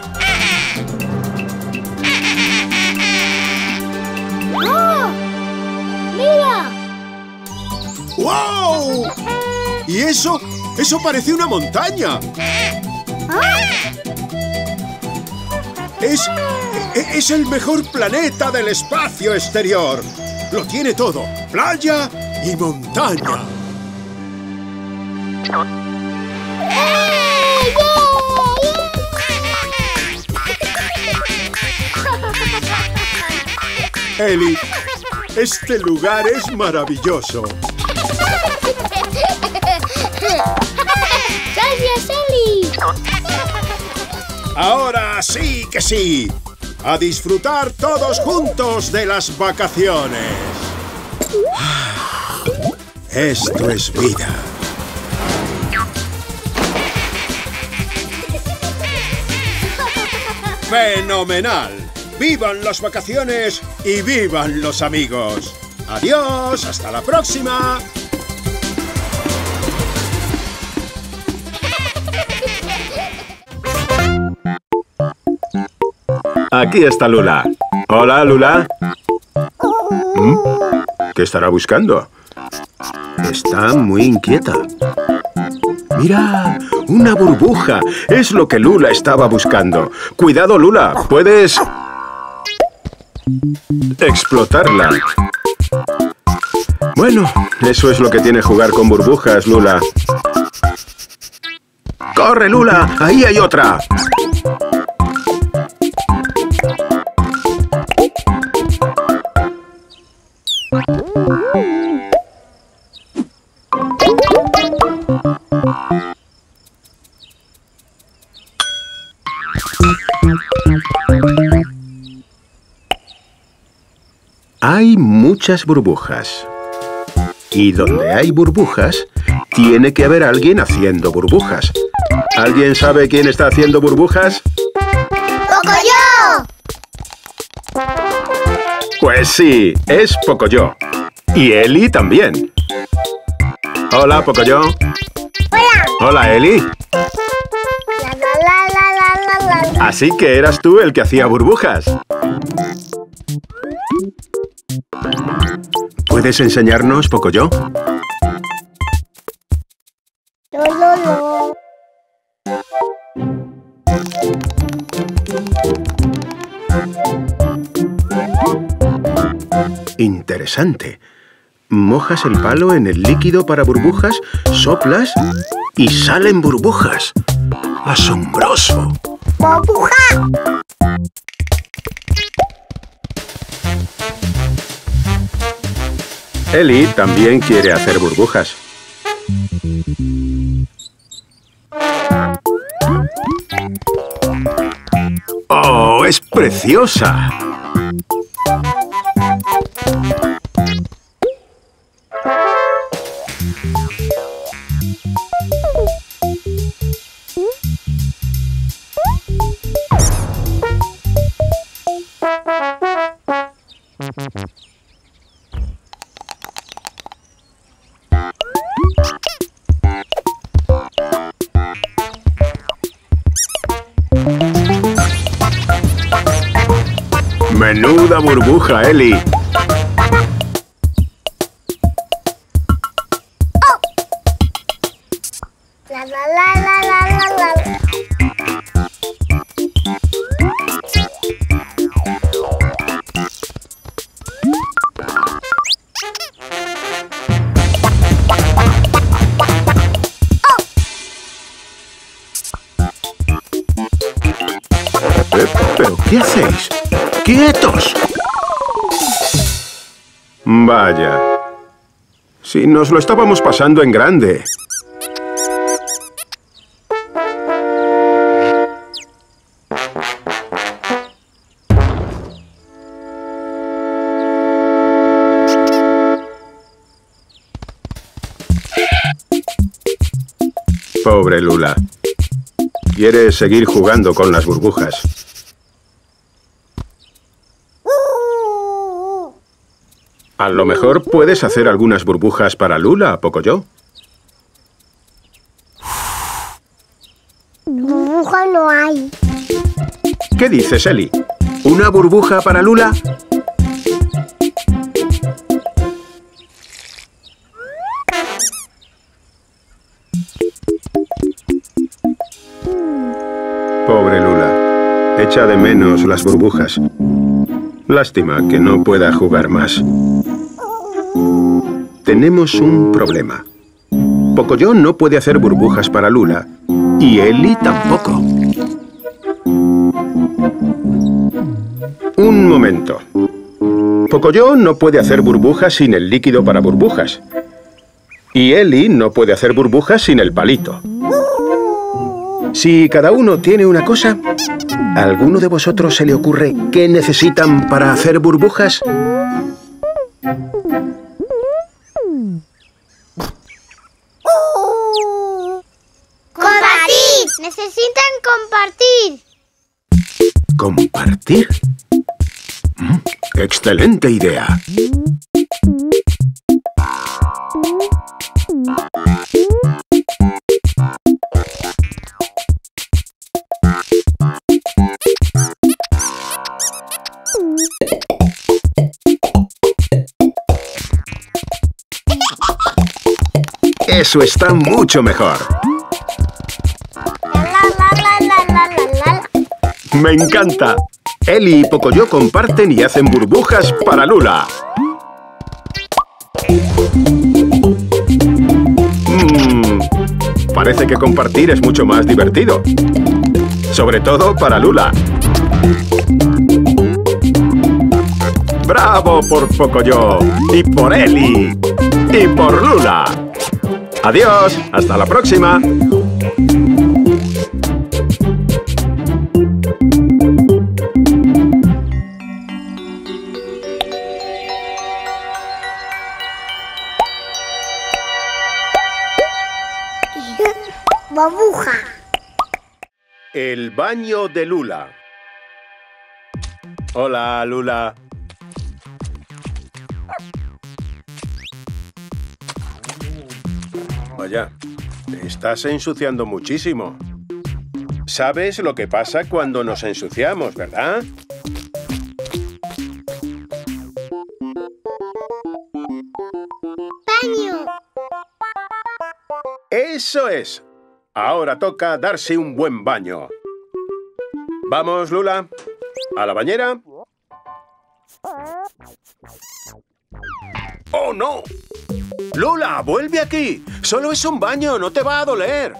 ¡Oh! ¡Mira! ¡Wow! ¿Y eso? ¡Eso parece una montaña! Es el mejor planeta del espacio exterior. Lo tiene todo. Playa y montaña. Ellie, este lugar es maravilloso. ¡Gracias, Ellie! Ahora sí que sí. A disfrutar todos juntos de las vacaciones. Esto es vida. ¡Fenomenal! ¡Vivan las vacaciones y vivan los amigos! ¡Adiós! ¡Hasta la próxima! Aquí está Lula. Hola, Lula. ¿Qué estará buscando? Está muy inquieta. ¡Mira! ¡Una burbuja! Es lo que Lula estaba buscando. ¡Cuidado, Lula! ¡Puedes explotarla! Bueno, eso es lo que tiene jugar con burbujas, Lula. ¡Corre, Lula! ¡Ahí hay otra! Hay muchas burbujas. Y donde hay burbujas, tiene que haber alguien haciendo burbujas. ¿Alguien sabe quién está haciendo burbujas? ¡Pocoyo! Pues sí, es Pocoyo. Y Ellie también. Hola, Pocoyo. ¡Hola! Hola, Ellie. La, la, la, la, la, la. Así que eras tú el que hacía burbujas. ¿Puedes enseñarnos, Pocoyo? Interesante. Mojas el palo en el líquido para burbujas, soplas y salen burbujas. ¡Asombroso! ¡Burbuja! Ellie también quiere hacer burbujas. ¡Oh, es preciosa! ¡Menuda burbuja, Ellie! La la la la la la la. ¿Pero qué hacéis? ¡Quietos! Vaya. Si nos lo estábamos pasando en grande. Pobre Lula. Quiere seguir jugando con las burbujas. A lo mejor puedes hacer algunas burbujas para Lula, Pocoyo. Burbuja no hay. ¿Qué dices, Ellie? ¿Una burbuja para Lula? Pobre Lula. Echa de menos las burbujas. Lástima que no pueda jugar más. Tenemos un problema. Pocoyo no puede hacer burbujas para Lula. Y Ellie tampoco. Un momento. Pocoyo no puede hacer burbujas sin el líquido para burbujas. Y Ellie no puede hacer burbujas sin el palito. Si cada uno tiene una cosa, ¿a alguno de vosotros se le ocurre qué necesitan para hacer burbujas? ¡Compartir! ¡Necesitan compartir! ¿Compartir? ¡Excelente idea! Eso está mucho mejor. La la la la la la la. ¡Me encanta! Ellie y Pocoyo comparten y hacen burbujas para Lula. Parece que compartir es mucho más divertido. Sobre todo para Lula. ¡Bravo por Pocoyo! ¡Y por Ellie! ¡Y por Lula! ¡Adiós! ¡Hasta la próxima! Burbuja. El baño de Lula. Hola, Lula. Vaya, te estás ensuciando muchísimo. ¿Sabes lo que pasa cuando nos ensuciamos, verdad? Baño. ¡Eso es! Ahora toca darse un buen baño. Vamos, Lula. ¿A la bañera? ¡Oh, no! ¡Lula, vuelve aquí! Solo es un baño, no te va a doler.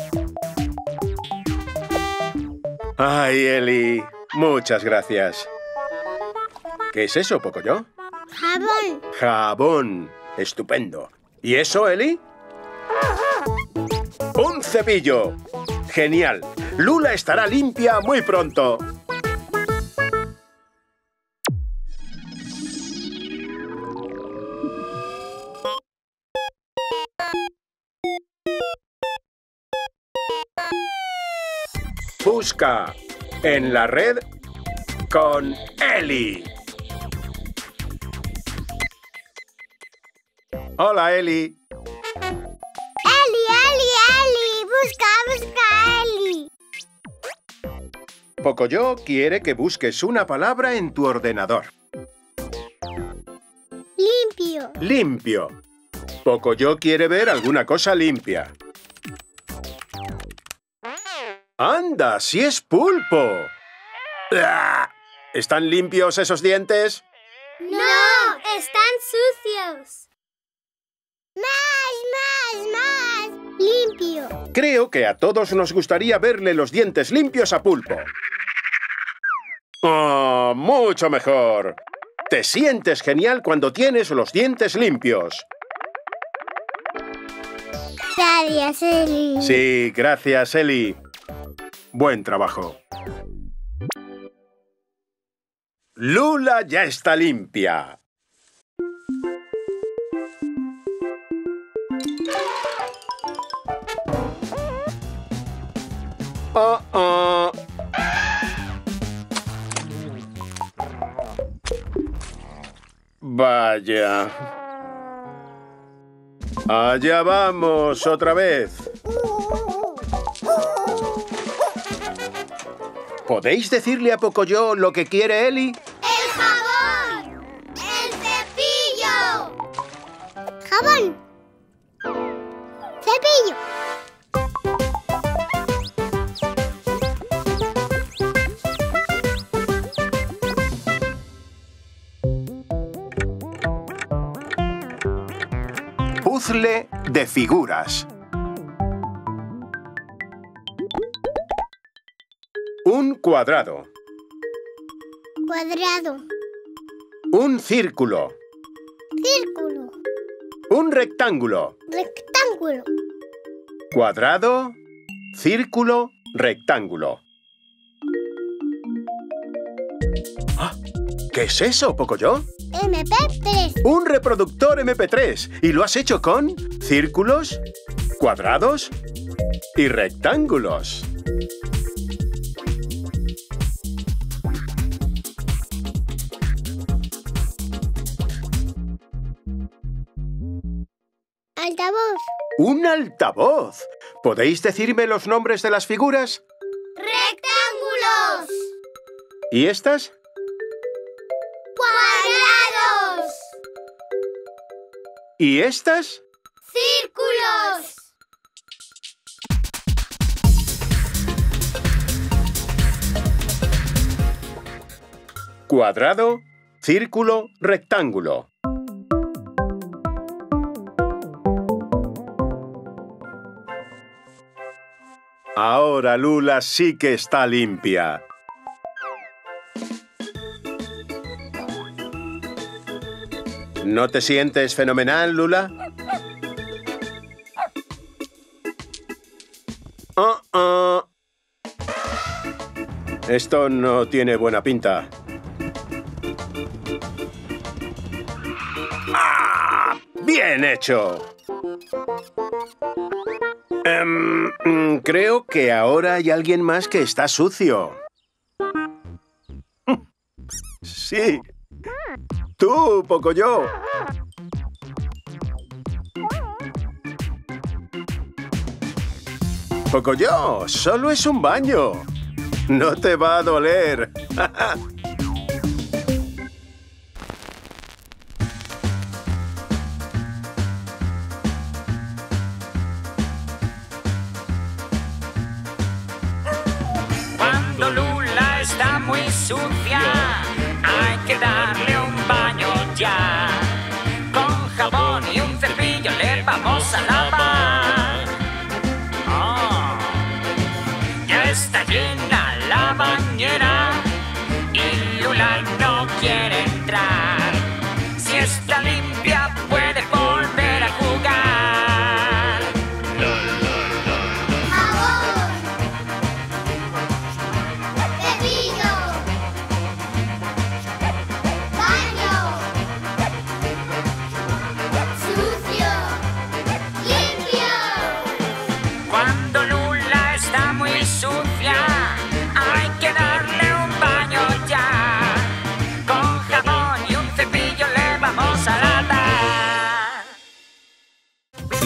Ay, Eli, muchas gracias. ¿Qué es eso, Pocoyo? Jabón. Jabón. Estupendo. ¿Y eso, Eli? ¡Un cepillo! ¡Genial! Lula estará limpia muy pronto. Busca en la red con Eli. Hola, Eli. Eli, busca a Eli. Pocoyo quiere que busques una palabra en tu ordenador. Limpio. Limpio. Pocoyo quiere ver alguna cosa limpia. ¡Anda! ¡Sí es pulpo! ¡Ah! ¿Están limpios esos dientes? No, están sucios. Más. Limpio. Creo que a todos nos gustaría verle los dientes limpios a Pulpo. ¡Oh, mucho mejor! Te sientes genial cuando tienes los dientes limpios. Gracias, Eli. Sí, gracias, Eli. Buen trabajo. Lula ya está limpia. Oh. Vaya. Allá vamos otra vez. ¿Podéis decirle a Pocoyo lo que quiere Eli? ¡El jabón! ¡El cepillo! ¡Jabón! ¡Cepillo! Puzzle de figuras. Un cuadrado. Cuadrado. Un círculo. Círculo. Un rectángulo. Rectángulo. Cuadrado, círculo, rectángulo. ¡Ah! ¿Qué es eso, Pocoyo? MP3. Un reproductor MP3. ¿Y lo has hecho con círculos, cuadrados y rectángulos? Altavoz. ¡Un altavoz! ¿Podéis decirme los nombres de las figuras? Rectángulos. ¿Y estas? Cuadrados. ¿Y estas? Círculos. Cuadrado, círculo, rectángulo. Ahora Lula sí que está limpia. ¿No te sientes fenomenal, Lula? Esto no tiene buena pinta. ¡Ah! ¡Bien hecho! Creo que ahora hay alguien más que está sucio. Sí. ¡Tú, Pocoyo! Pocoyo, solo es un baño. No te va a doler. Cuando Lula está muy sucia, hay que darle un baño ya.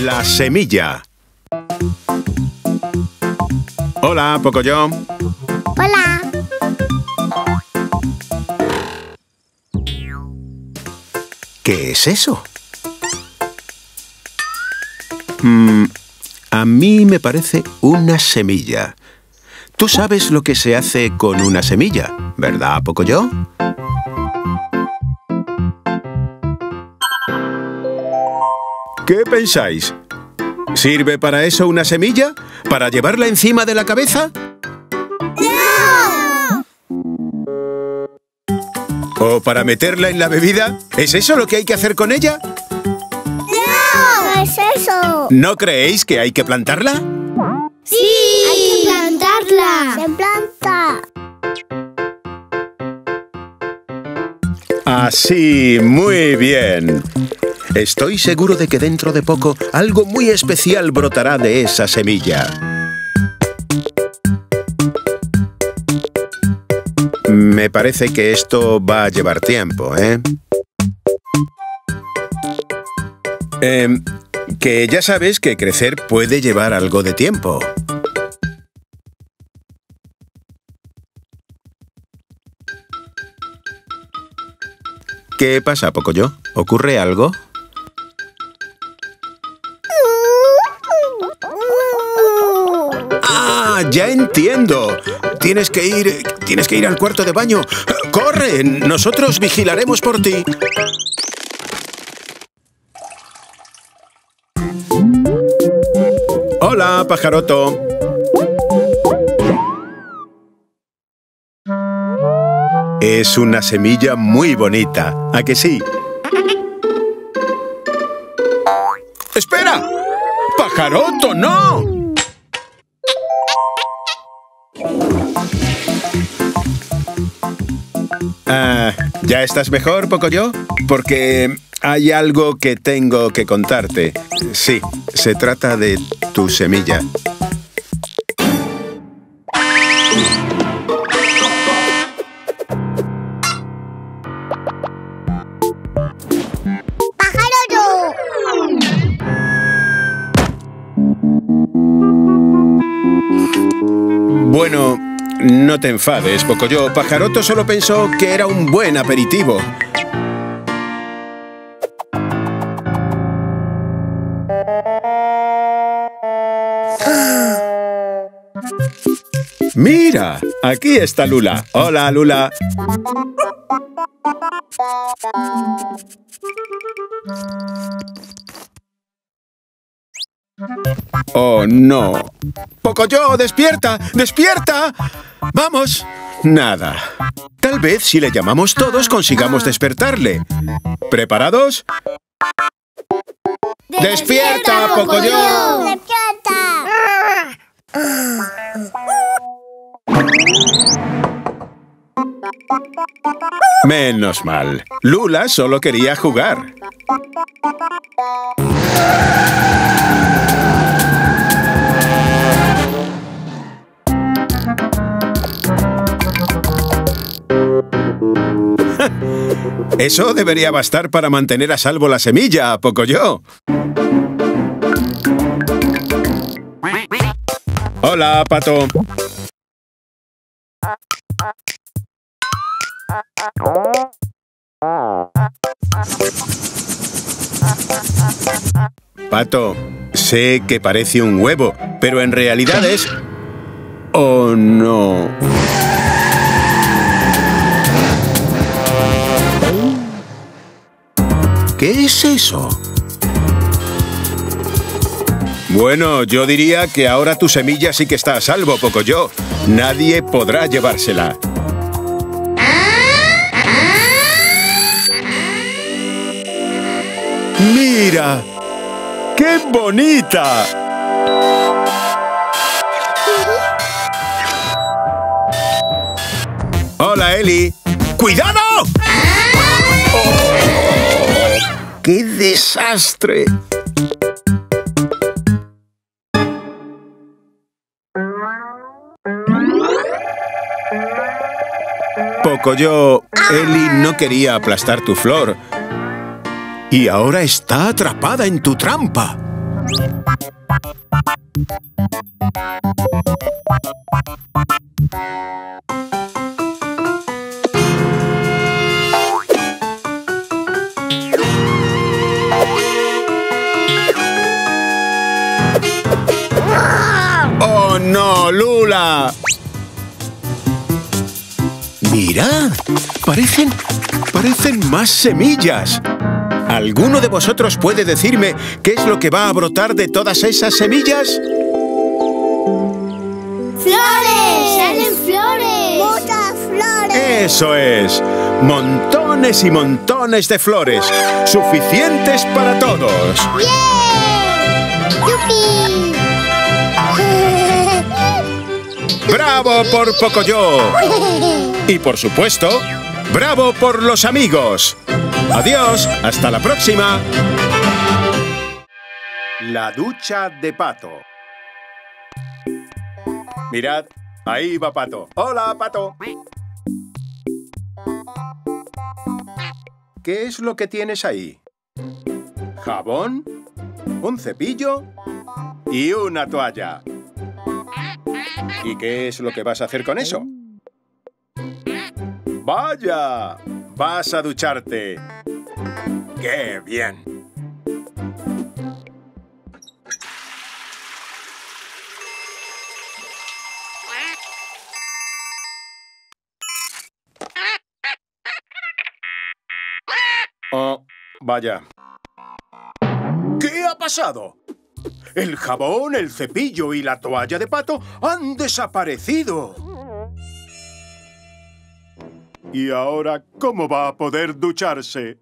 La semilla. Hola, Pocoyo. Hola. ¿Qué es eso? A mí me parece una semilla. Tú sabes lo que se hace con una semilla, ¿verdad, Pocoyo? ¿Qué pensáis? ¿Sirve para eso una semilla? ¿Para llevarla encima de la cabeza? ¡No! ¿O para meterla en la bebida? ¿Es eso lo que hay que hacer con ella? ¡No! ¿Qué es eso? ¿No creéis que hay que plantarla? ¡Sí! ¡Hay que plantarla! ¡Se planta! Así, muy bien. Estoy seguro de que dentro de poco algo muy especial brotará de esa semilla. Me parece que esto va a llevar tiempo, ¿eh? Que ya sabes que crecer puede llevar algo de tiempo. ¿Qué pasa, Pocoyo? ¿Ocurre algo? ¡Ah! ¡Ya entiendo! Tienes que ir al cuarto de baño. ¡Corre! Nosotros vigilaremos por ti. Hola, pajaroto. Es una semilla muy bonita, ¿a que sí? ¡Espera! ¡Pajaroto, no! ¿Ya estás mejor, Pocoyo? Porque hay algo que tengo que contarte. Sí, se trata de tu semilla. Bueno, no te enfades, Pocoyo. Pajaroto solo pensó que era un buen aperitivo. ¡Mira! Aquí está Lula. Hola, Lula. ¡Oh, no! ¡Pocoyo, despierta! ¡Despierta! ¡Vamos! Nada. Tal vez si le llamamos todos consigamos despertarle. ¿Preparados? ¡Despierta, Pocoyo! ¡Despierta! Menos mal. Lula solo quería jugar. Eso debería bastar para mantener a salvo la semilla, Pocoyo. Hola, Pato. Pato, sé que parece un huevo, pero en realidad es... ¡Oh, no! ¿Qué es eso? Bueno, yo diría que ahora tu semilla sí que está a salvo, Pocoyo. Nadie podrá llevársela. ¡Mira! ¡Qué bonita! ¡Hola, Eli! ¡Cuidado! ¡Oh! ¡Qué desastre! Pocoyo, Eli no quería aplastar tu flor. Y ahora está atrapada en tu trampa. ¡Oh, no, Lula! ¡Mirad! Parecen más semillas. ¿Alguno de vosotros puede decirme qué es lo que va a brotar de todas esas semillas? ¡Flores! ¡Salen flores! ¡Muchas flores! ¡Eso es! Montones y montones de flores. Suficientes para todos. ¡Bien! ¡Yupi! ¡Bravo por Pocoyo! Y por supuesto, ¡bravo por los amigos! ¡Adiós! ¡Hasta la próxima! La ducha de Pato. Mirad, ahí va Pato. ¡Hola, Pato! ¿Qué es lo que tienes ahí? ¿Jabón? ¿Un cepillo? Y una toalla. ¿Y qué es lo que vas a hacer con eso? ¡Vaya! ¡Vas a ducharte! ¡Qué bien! Oh, vaya. ¿Qué ha pasado? El jabón, el cepillo y la toalla de Pato han desaparecido. ¿Y ahora cómo va a poder ducharse?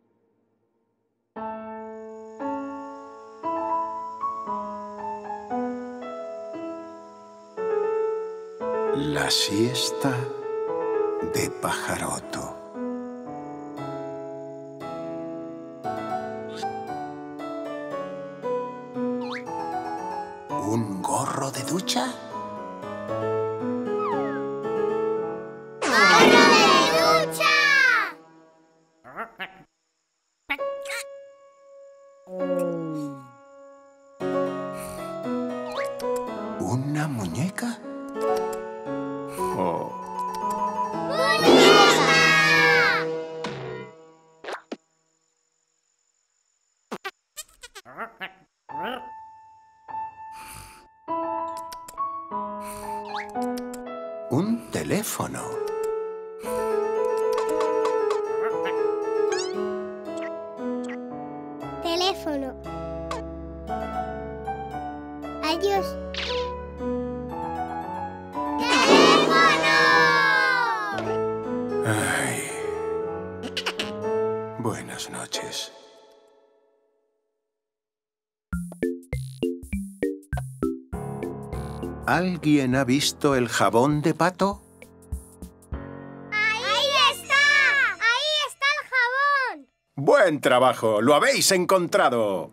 La siesta de Pajaroto. ¿Un gorro de ducha? ¡Gorro de ducha! ¿Una muñeca? Oh. ¡Muñeca! Un teléfono. Teléfono. Adiós. ¡Teléfono! Ay. Buenas noches. ¿Alguien ha visto el jabón de Pato? ¡Ahí está! ¡Ahí está el jabón! ¡Buen trabajo! ¡Lo habéis encontrado!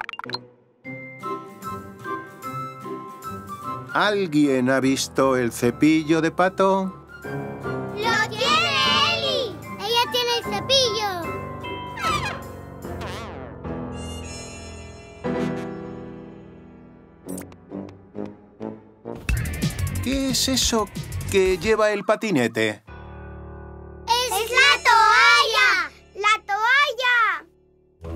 ¿Alguien ha visto el cepillo de Pato? ¡Lo tiene Eli! ¡Ella tiene el cepillo! ¿Qué es eso que lleva el patinete? ¡Es la toalla! ¡La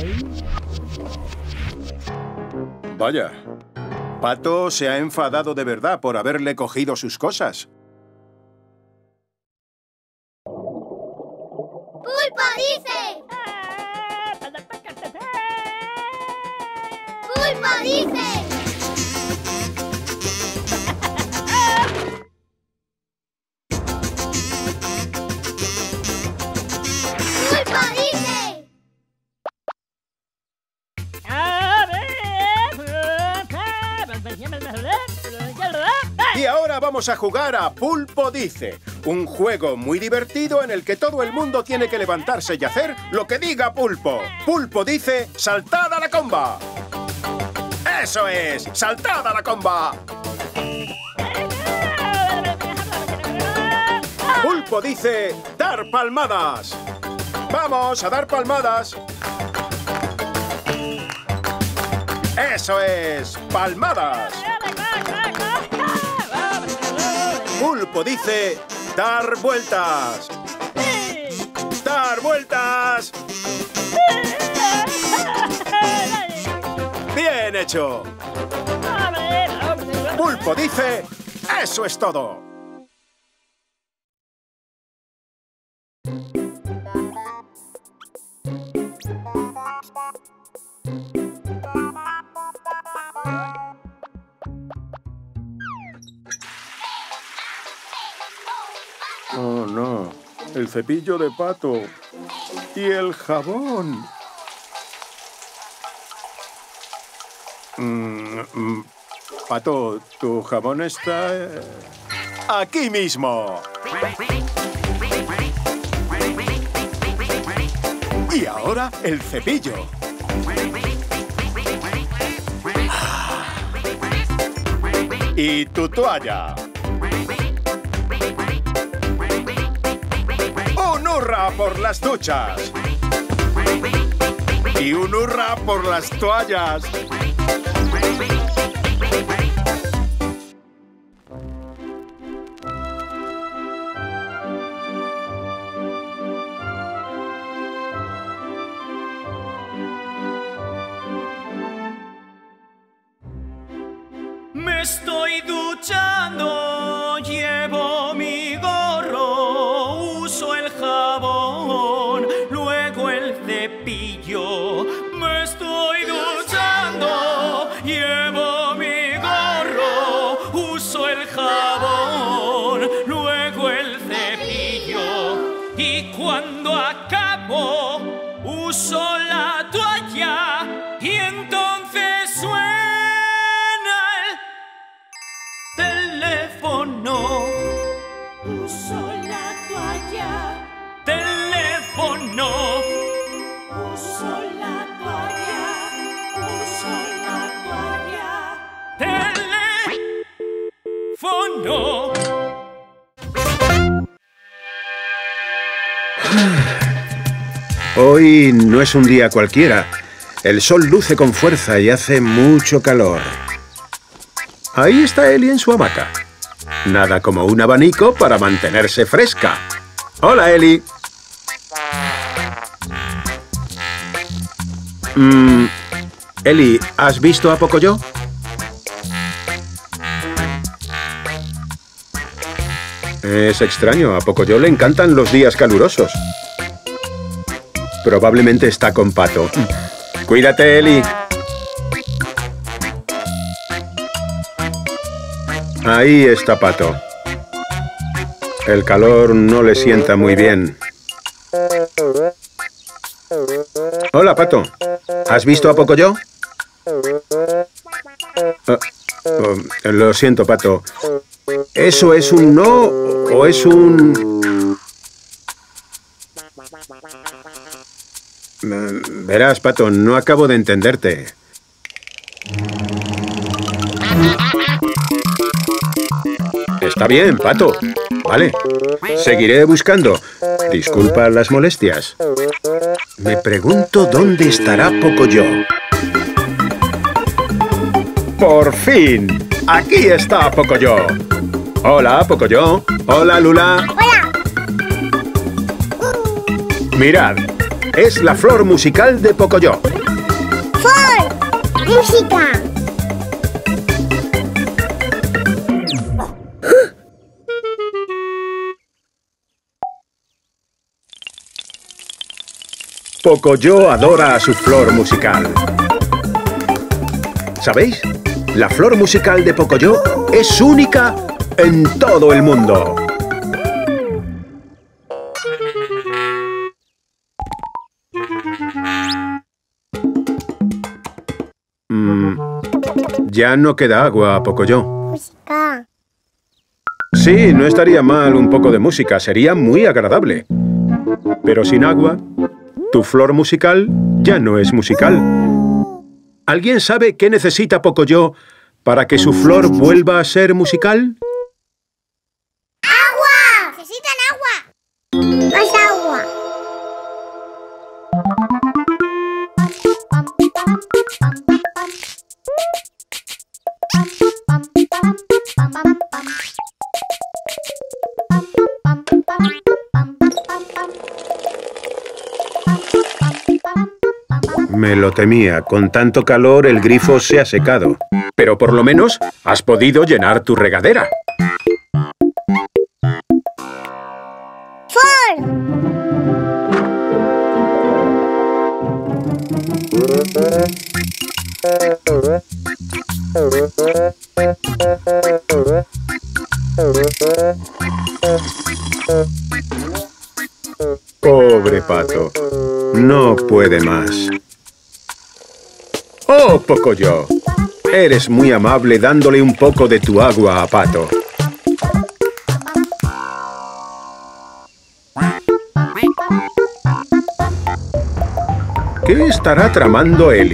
toalla! Vaya, Pato se ha enfadado de verdad por haberle cogido sus cosas. ¡Pulpo dice! ¡Pulpo dice! ¡Pulpo dice! Y ahora vamos a jugar a Pulpo Dice, un juego muy divertido en el que todo el mundo tiene que levantarse y hacer lo que diga Pulpo. Pulpo dice, ¡saltad a la comba! ¡Eso es! ¡Saltad a la comba! Pulpo dice, ¡dar palmadas! ¡Vamos a dar palmadas! ¡Eso es! ¡Palmadas! Pulpo dice dar vueltas. ¡Dar vueltas! ¡Bien hecho! Pulpo dice eso es todo. Oh, no. El cepillo de Pato. Y el jabón. Pato, ¿tu jabón está...? Aquí mismo. Y ahora el cepillo. Y tu toalla. ¡Un hurra por las duchas! Y un hurra por las toallas. Me estoy duchando, llevo mi gorro, uso el jabón, luego el cepillo. Me estoy duchando, llevo mi gorro, uso el jabón, luego el cepillo. Y cuando acabo, uso la toalla y entonces suena teléfono. Uso la toalla. Teléfono. Uso la toalla. Uso la toalla. Teléfono. Hoy no es un día cualquiera. El sol luce con fuerza y hace mucho calor. Ahí está Ellie en su hamaca. Nada como un abanico para mantenerse fresca. ¡Hola, Ellie! Ellie, ¿has visto a Pocoyo? Es extraño, a Pocoyo le encantan los días calurosos. Probablemente está con Pato. Cuídate, Ellie. Ahí está Pato. El calor no le sienta muy bien. Hola, Pato. ¿Has visto a Pocoyo? Lo siento, Pato. ¿Eso es un no o es un...? Verás, Pato, no acabo de entenderte. Está bien, Pato. Vale. Seguiré buscando. Disculpa las molestias. Me pregunto dónde estará Pocoyo. ¡Por fin! ¡Aquí está Pocoyo! Hola, Pocoyo. Hola, Lula. ¡Hola! Mirad, es la flor musical de Pocoyo. ¡Flor! ¡Música! Pocoyo adora a su flor musical. ¿Sabéis? La flor musical de Pocoyo es única en todo el mundo. Ya no queda agua, Pocoyo. Música. Sí, no estaría mal un poco de música, sería muy agradable. Pero sin agua, tu flor musical ya no es musical. ¿Alguien sabe qué necesita Pocoyo para que su flor vuelva a ser musical? ¡Agua! ¡Necesitan agua! ¡Más agua! Me lo temía. Con tanto calor el grifo se ha secado. Pero por lo menos has podido llenar tu regadera. Pobre Pato. No puede más. ¡Oh, Pocoyo! Eres muy amable dándole un poco de tu agua a Pato. ¿Qué estará tramando Eli?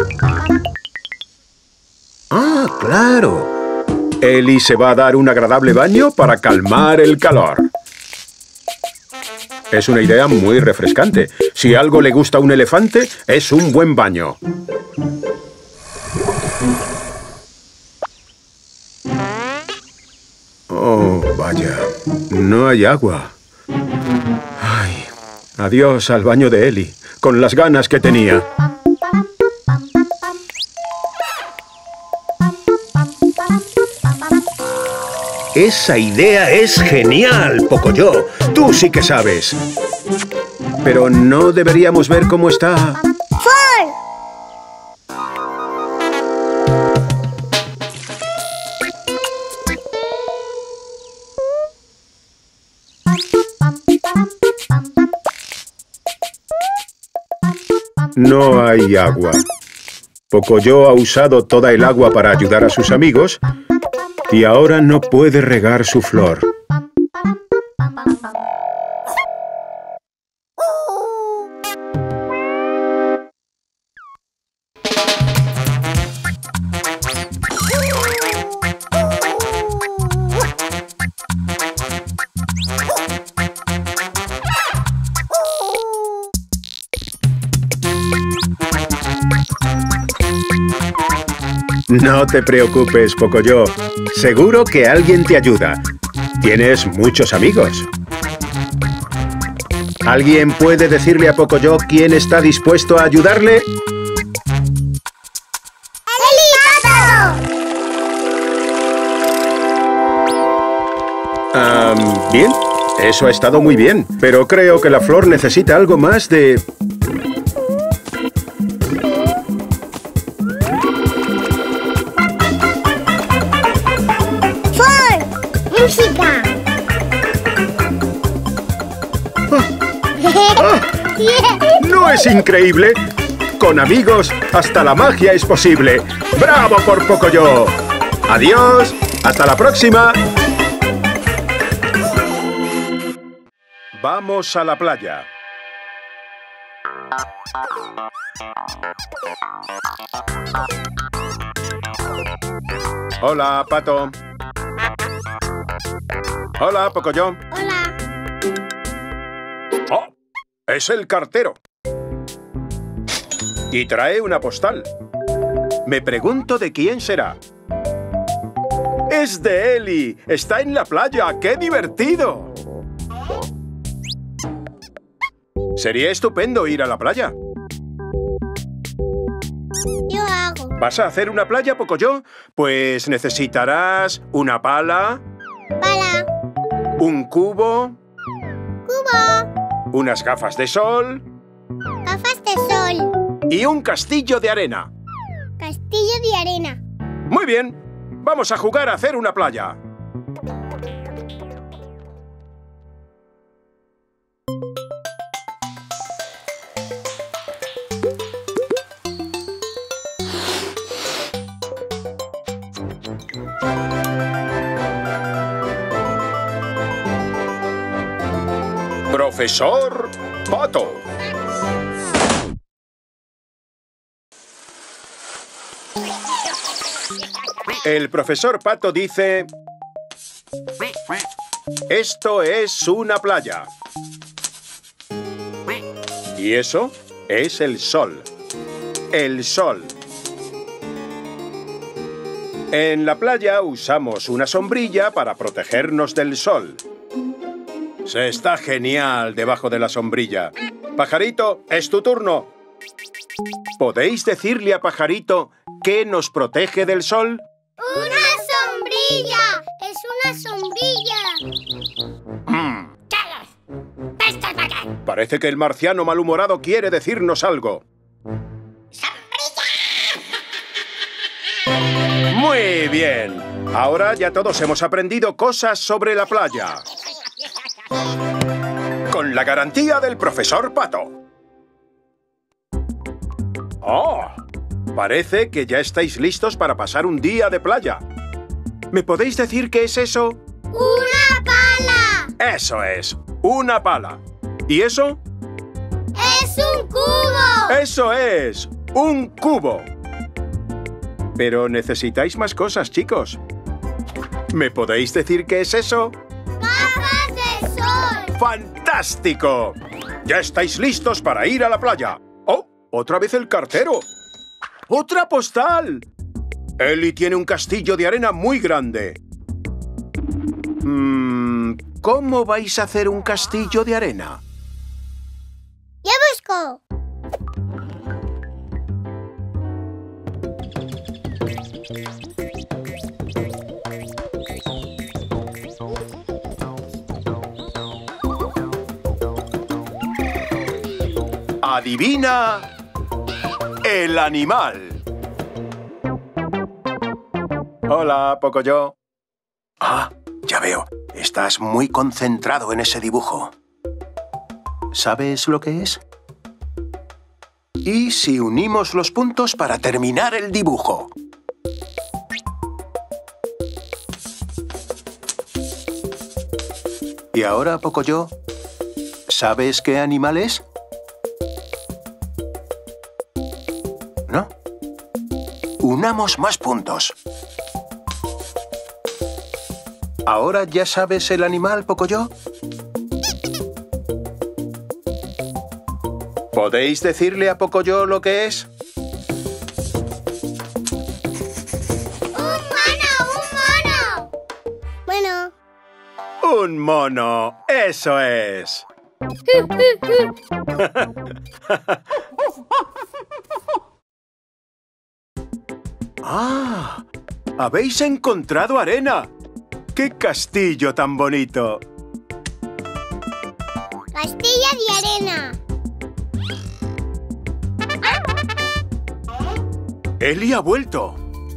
Ah, claro. Eli se va a dar un agradable baño para calmar el calor. Es una idea muy refrescante. Si algo le gusta a un elefante, es un buen baño. Oh, vaya. No hay agua. Ay, adiós al baño de Eli, con las ganas que tenía. Esa idea es genial, Pocoyo. Tú sí que sabes. Pero no deberíamos ver cómo está. No hay agua. Pocoyo ha usado toda el agua para ayudar a sus amigos y ahora no puede regar su flor. No te preocupes, Pocoyo. Seguro que alguien te ayuda. Tienes muchos amigos. ¿Alguien puede decirle a Pocoyo quién está dispuesto a ayudarle? ¡Eli, Pato! Bien. Eso ha estado muy bien. Pero creo que la flor necesita algo más de... ¡Música! ¿No es increíble? Con amigos, hasta la magia es posible. ¡Bravo por Pocoyo! ¡Adiós! ¡Hasta la próxima! Vamos a la playa. Hola, Pato. Hola, Pocoyo. Hola. ¡Oh! Es el cartero. Y trae una postal. Me pregunto de quién será. ¡Es de Eli! ¡Está en la playa! ¡Qué divertido! Sería estupendo ir a la playa. Yo hago. ¿Vas a hacer una playa, Pocoyo? Pues necesitarás una pala, Pala. un cubo, Cubo. unas gafas de sol Gafas de sol. y un castillo de arena. Castillo de arena. Muy bien. Vamos a jugar a hacer una playa. Profesor Pato. El profesor Pato dice... Esto es una playa. Y eso es el sol. El sol. En la playa usamos una sombrilla para protegernos del sol. Se está genial debajo de la sombrilla. Pajarito, es tu turno. ¿Podéis decirle a Pajarito qué nos protege del sol? ¡Una sombrilla! ¡Es una sombrilla! Parece que el marciano malhumorado quiere decirnos algo. ¡Muy bien! Ahora ya todos hemos aprendido cosas sobre la playa. Con la garantía del profesor Pato. ¡Oh! Parece que ya estáis listos para pasar un día de playa. ¿Me podéis decir qué es eso? ¡Una pala! Eso es, una pala. ¿Y eso? ¡Es un cubo! ¡Eso es! ¡Un cubo! Pero necesitáis más cosas, chicos. ¿Me podéis decir qué es eso? ¡Gafas de sol! ¡Fantástico! ¡Ya estáis listos para ir a la playa! ¡Oh! ¡Otra vez el cartero! ¡Otra postal! Ellie tiene un castillo de arena muy grande. ¿Cómo vais a hacer un castillo de arena? ¡Ya busco! ¡Adivina el animal! Hola, Pocoyo. Ah, ya veo. Estás muy concentrado en ese dibujo. ¿Sabes lo que es? ¿Y si unimos los puntos para terminar el dibujo? Y ahora, Pocoyo, ¿sabes qué animal es? ¿No? Unamos más puntos. ¿Ahora ya sabes el animal, Pocoyo? ¿Podéis decirle a Pocoyo lo que es? ¡Un mono! Bueno. ¡Un mono! ¡Eso es! ¡Ah! ¡Habéis encontrado arena! ¡Qué castillo tan bonito! Castilla de arena. ¡Ellie ha vuelto!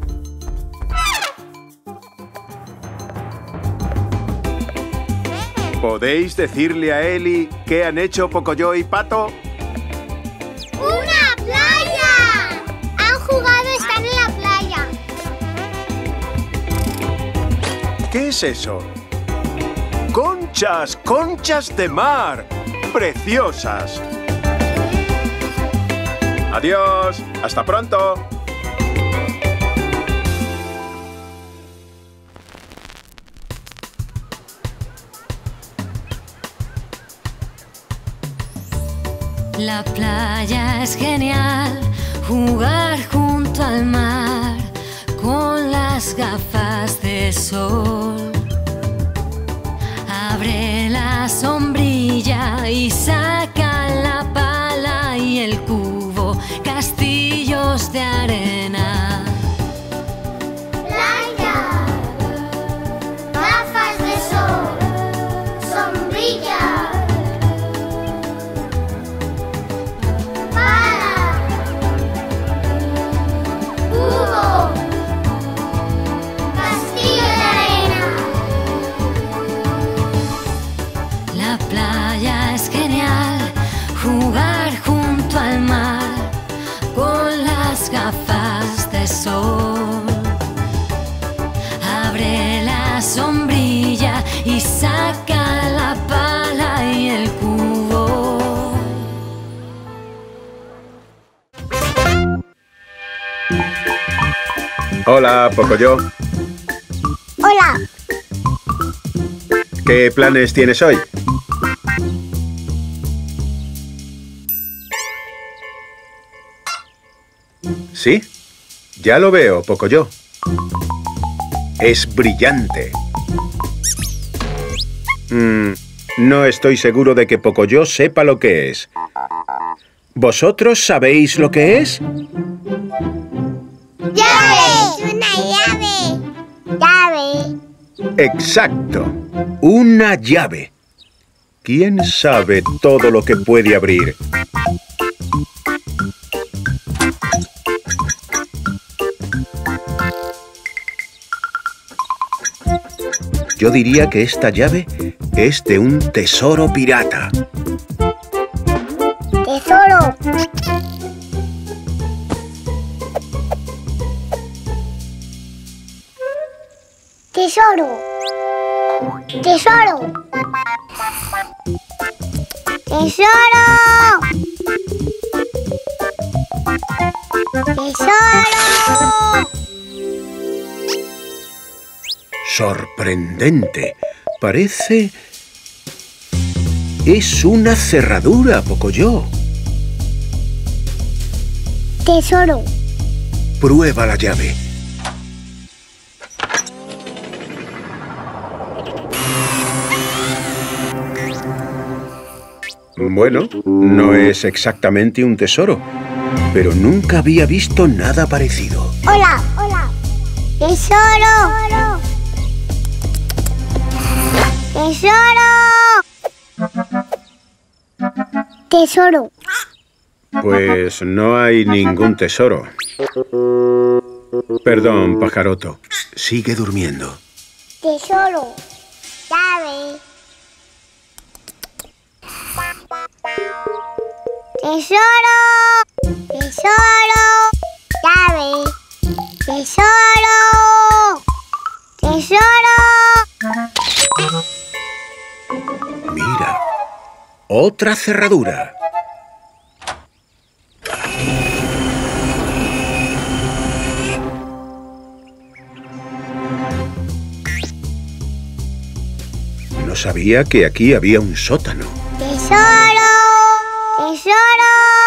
¿Podéis decirle a Ellie qué han hecho Pocoyo y Pato? ¡Una playa! Han jugado, están en la playa. ¿Qué es eso? ¡Conchas! ¡Conchas de mar! ¡Preciosas! ¡Adiós! ¡Hasta pronto! La playa es genial, jugar junto al mar con las gafas de sol. Abre la sombrilla y saca la pala y el cubo, castillos de arena. Playa. Gafas de sol. Sombrilla. Pala. Cubo. Castillo de arena. La playa es genial, jugar junto al mar con las gafas de sol. Abre la sombrilla y saca la pala y el cubo. Hola, Pocoyo. Hola. ¿Qué planes tienes hoy? ¿Sí? Ya lo veo, Pocoyo. Es brillante. No estoy seguro de que Pocoyo sepa lo que es. ¿Vosotros sabéis lo que es? ¡Llave! ¡Es una llave! ¡Llave! Exacto. Una llave. ¿Quién sabe todo lo que puede abrir? Yo diría que esta llave es de un tesoro pirata. ¡Tesoro! ¡Tesoro! ¡Tesoro! ¡Tesoro! ¡Tesoro! Sorprendente. Parece... Es una cerradura, Pocoyo. ¡Tesoro! Prueba la llave. Bueno, no es exactamente un tesoro, pero nunca había visto nada parecido. ¡Hola! ¡Hola! ¡Tesoro! ¡Tesoro! ¡Tesoro! Pues no hay ningún tesoro. Perdón, pajaroto. Sigue durmiendo. ¡Tesoro! ¡Llave! ¡Tesoro! ¡Tesoro! ¡Llave! ¡Tesoro! ¡Tesoro! Mira, otra cerradura. No sabía que aquí había un sótano. ¡Tesoro! ¡Tesoro!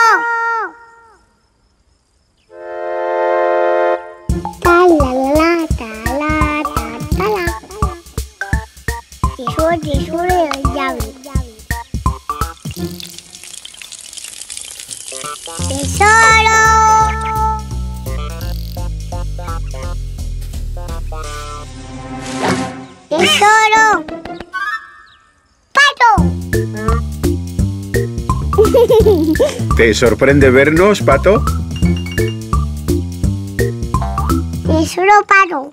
¡Talala, tala, tala! Tesoro, tesoro, llave. ¡Tesoro! ¡Tesoro! ¡Pato! ¿Te sorprende vernos, Pato? Tesoro, pato.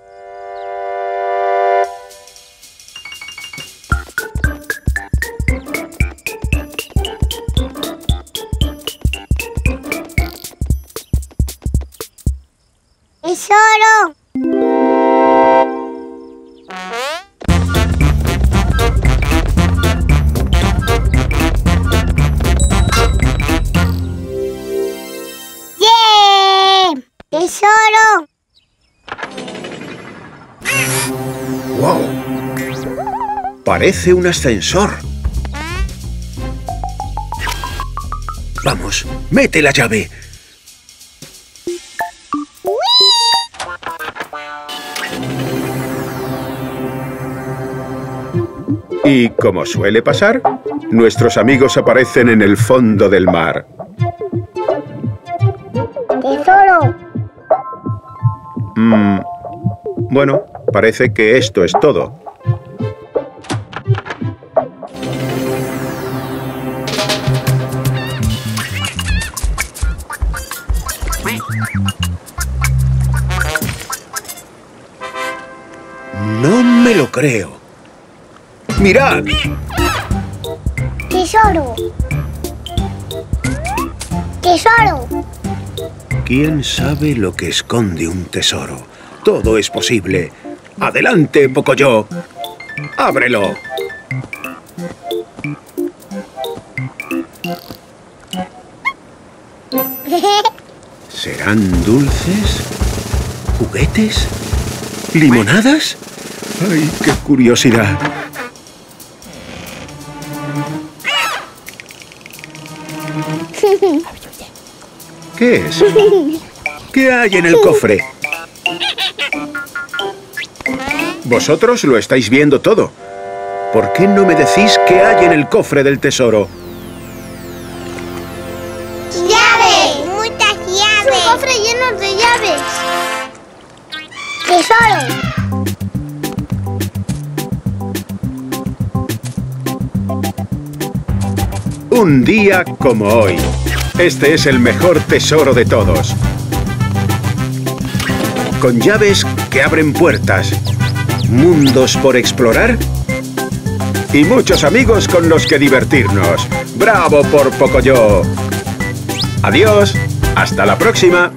Tesoro. ¡Yeah! ¡Tesoro! ¡Wow! Parece un ascensor. Vamos, mete la llave. Y como suele pasar, nuestros amigos aparecen en el fondo del mar. ¡Tesoro! Bueno, parece que esto es todo. No me lo creo. ¡Mirad! ¡Tesoro! ¡Tesoro! ¿Quién sabe lo que esconde un tesoro? Todo es posible. ¡Adelante, Pocoyo! ¡Ábrelo! ¿Serán dulces? ¿Juguetes? ¿Limonadas? ¡Ay, qué curiosidad! ¿Qué es? ¿Qué hay en el cofre? Vosotros lo estáis viendo todo. ¿Por qué no me decís qué hay en el cofre del tesoro? llenas de llaves. ¡Tesoro! Un día como hoy. Este es el mejor tesoro de todos. Con llaves que abren puertas, mundos por explorar y muchos amigos con los que divertirnos. ¡Bravo por Pocoyo! Adiós, hasta la próxima.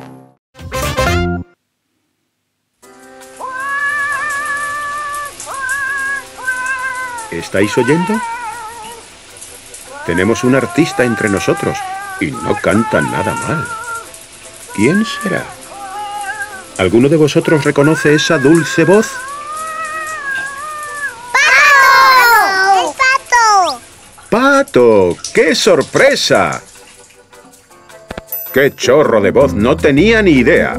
¿Estáis oyendo? Tenemos un artista entre nosotros y no canta nada mal. ¿Quién será? ¿Alguno de vosotros reconoce esa dulce voz? ¡Pato! ¡Es Pato! ¡Pato! ¡Qué sorpresa! ¡Qué chorro de voz! No tenía ni idea.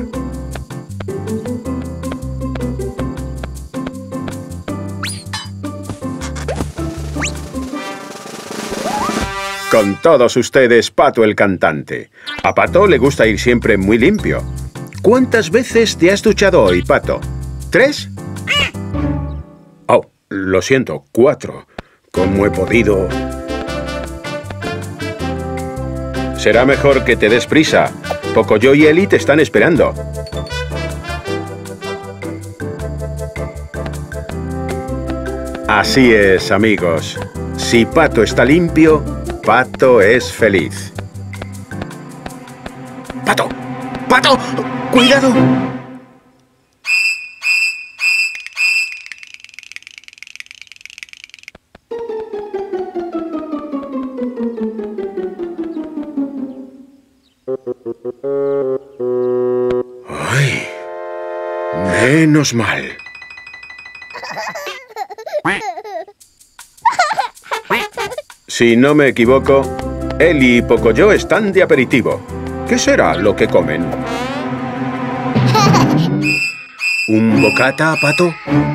Con todos ustedes, Pato el cantante. A Pato le gusta ir siempre muy limpio. ¿Cuántas veces te has duchado hoy, Pato? ¿3? Oh, lo siento, 4. ¿Cómo he podido? Será mejor que te des prisa. Pocoyo y Eli te están esperando. Así es, amigos. Si Pato está limpio, Pato es feliz. ¡Pato! ¡Pato! ¡Cuidado! ¡Ay! Menos mal. Si no me equivoco, Eli y Pocoyo están de aperitivo. ¿Qué será lo que comen? ¿Un bocata, Pato?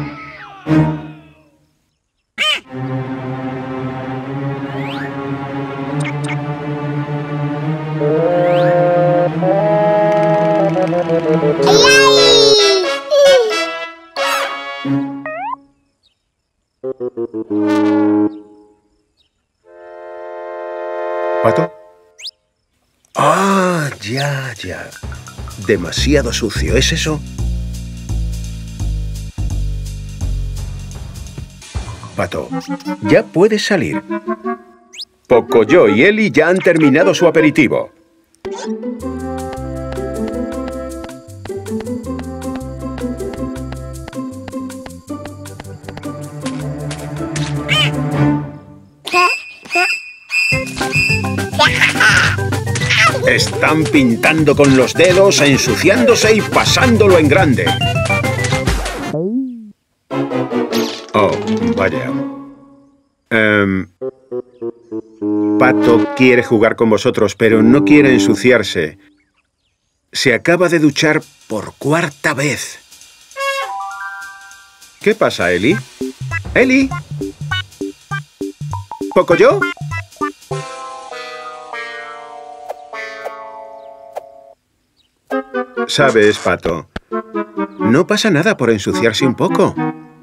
¿Pato? Ah, ya. Demasiado sucio, ¿es eso? Pato, ya puedes salir. Pocoyo y Eli ya han terminado su aperitivo. Están pintando con los dedos, ensuciándose y pasándolo en grande. Oh, vaya. Pato quiere jugar con vosotros, pero no quiere ensuciarse. Se acaba de duchar por 4ª vez. ¿Qué pasa, Eli? ¿Eli? ¿Pocoyo? ¿Sabes, Pato? No pasa nada por ensuciarse un poco.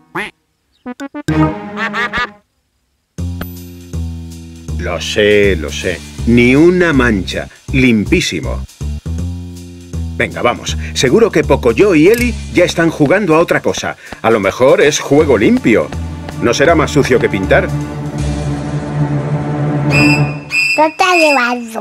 Lo sé. Ni una mancha. Limpísimo. Venga, vamos. Seguro que Pocoyo y Eli ya están jugando a otra cosa. A lo mejor es juego limpio. ¿No será más sucio que pintar? No te ha llevado.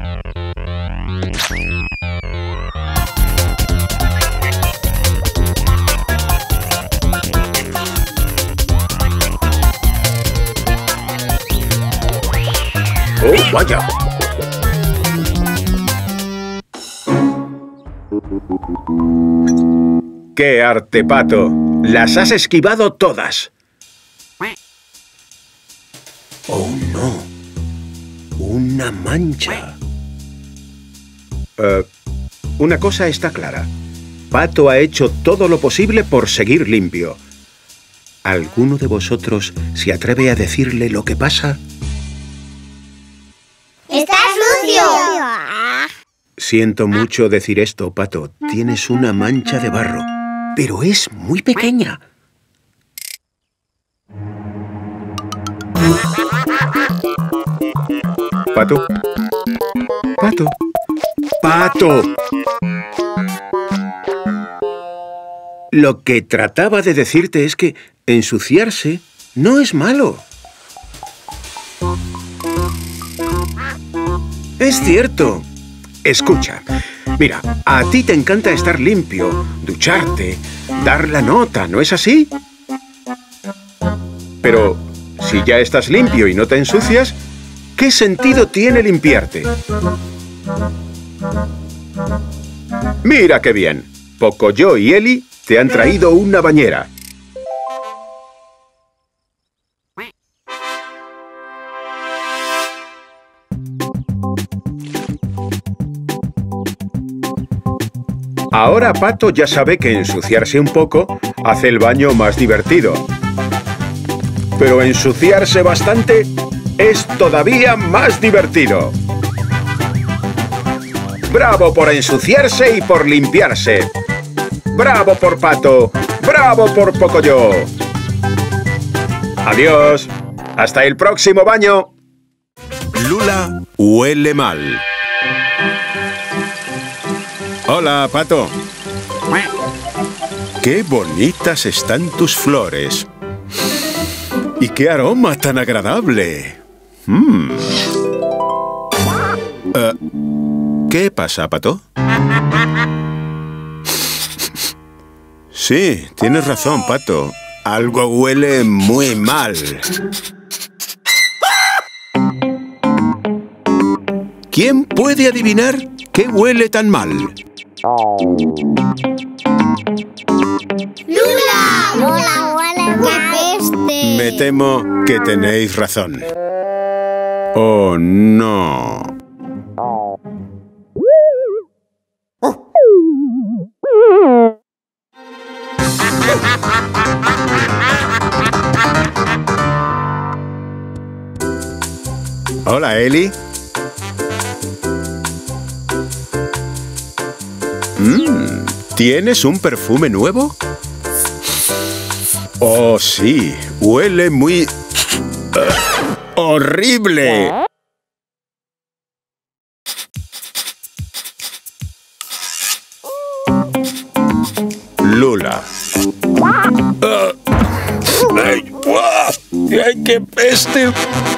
¡Oh, vaya! ¡Qué arte, Pato! ¡Las has esquivado todas! ¡Oh, no! ¡Una mancha! Una cosa está clara. Pato ha hecho todo lo posible por seguir limpio. ¿Alguno de vosotros se atreve a decirle lo que pasa? ¡Está sucio! Siento mucho decir esto, Pato. Tienes una mancha de barro, pero es muy pequeña. Pato. Pato. ¡Pato! Lo que trataba de decirte es que ensuciarse no es malo. Es cierto. Escucha, mira, a ti te encanta estar limpio, ducharte, dar la nota, ¿no es así? Pero si ya estás limpio y no te ensucias, ¿qué sentido tiene limpiarte? Mira qué bien. Pocoyo y Eli te han traído una bañera. Ahora Pato ya sabe que ensuciarse un poco hace el baño más divertido. Pero ensuciarse bastante es todavía más divertido. ¡Bravo por ensuciarse y por limpiarse! ¡Bravo por Pato! ¡Bravo por Pocoyo! ¡Adiós! ¡Hasta el próximo baño! Lula huele mal. Hola, Pato. ¡Qué bonitas están tus flores! ¡Y qué aroma tan agradable! ¿Qué pasa, Pato? Sí, tienes razón, Pato. Algo huele muy mal. ¿Quién puede adivinar qué huele tan mal? ¡Lula! ¡Lula huele mal! ¡Qué peste! Me temo que tenéis razón. ¡Oh, no! Hola, Eli. ¿Tienes un perfume nuevo? Oh, sí. Huele muy... ¡horrible! Lula. ¡Ay, guau! ¡Ay, qué peste!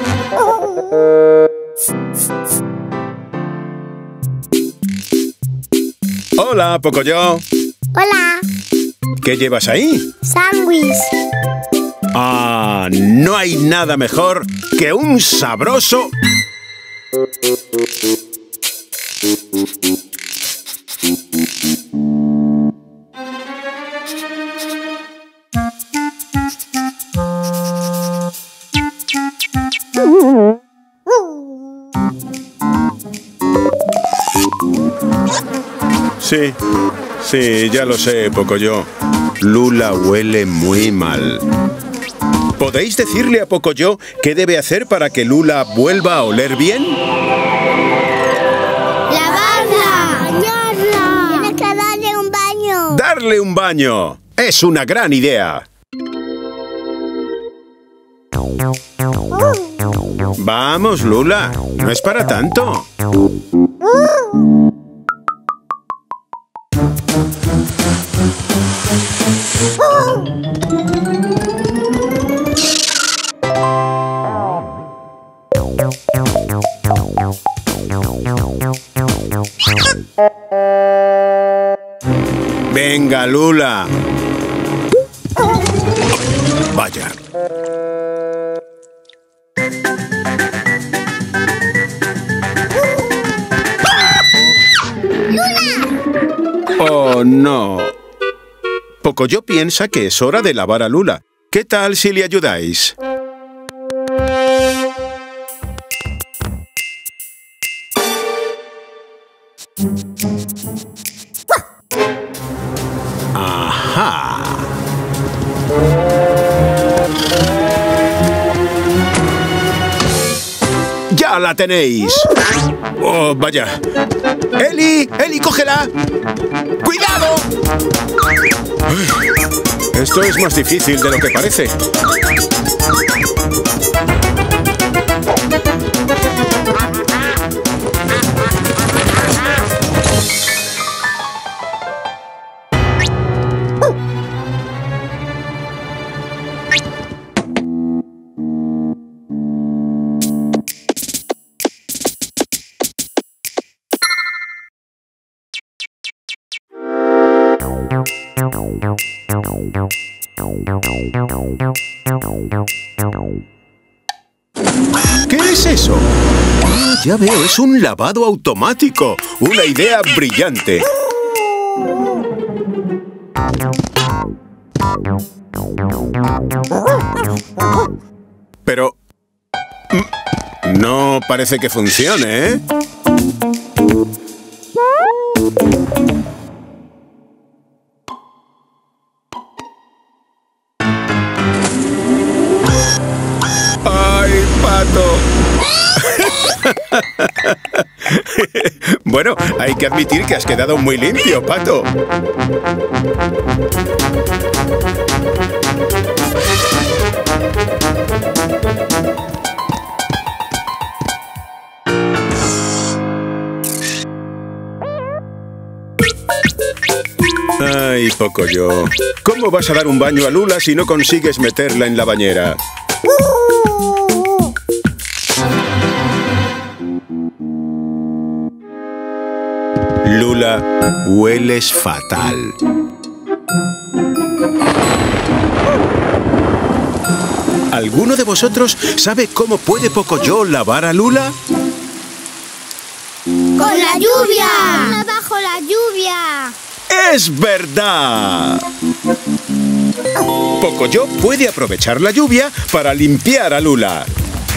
Hola, Pocoyo. Hola. ¿Qué llevas ahí? Sándwich. Ah, no hay nada mejor que un sabroso... Sí, ya lo sé, Pocoyo. Lula huele muy mal. ¿Podéis decirle a Pocoyo qué debe hacer para que Lula vuelva a oler bien? ¡Lavarla! ¡Bañarla! Tienes que darle un baño. ¡Darle un baño! ¡Es una gran idea! Vamos, Lula. No es para tanto. Venga, Lula. Vaya. Oh, no. Pocoyo piensa que es hora de lavar a Lula. ¿Qué tal si le ayudáis? ¡Ajá! ¡Ya ¡Ya la tenéis! ¡Oh, vaya! ¡Eli! ¡Eli, cógela! ¡Cuidado! Esto es más difícil de lo que parece. ¿Qué es eso? Ah, ya veo, es un lavado automático. Una idea brillante. Pero... no parece que funcione, ¿eh? ¡Ay, Pato! Bueno, hay que admitir que has quedado muy limpio, Pato. Ay, Pocoyo. ¿Cómo vas a dar un baño a Lula si no consigues meterla en la bañera? Lula, hueles fatal. ¿Alguno de vosotros sabe cómo puede Pocoyo lavar a Lula? ¡Con la lluvia! ¡Bajo la lluvia! ¡Es verdad! Pocoyo puede aprovechar la lluvia para limpiar a Lula.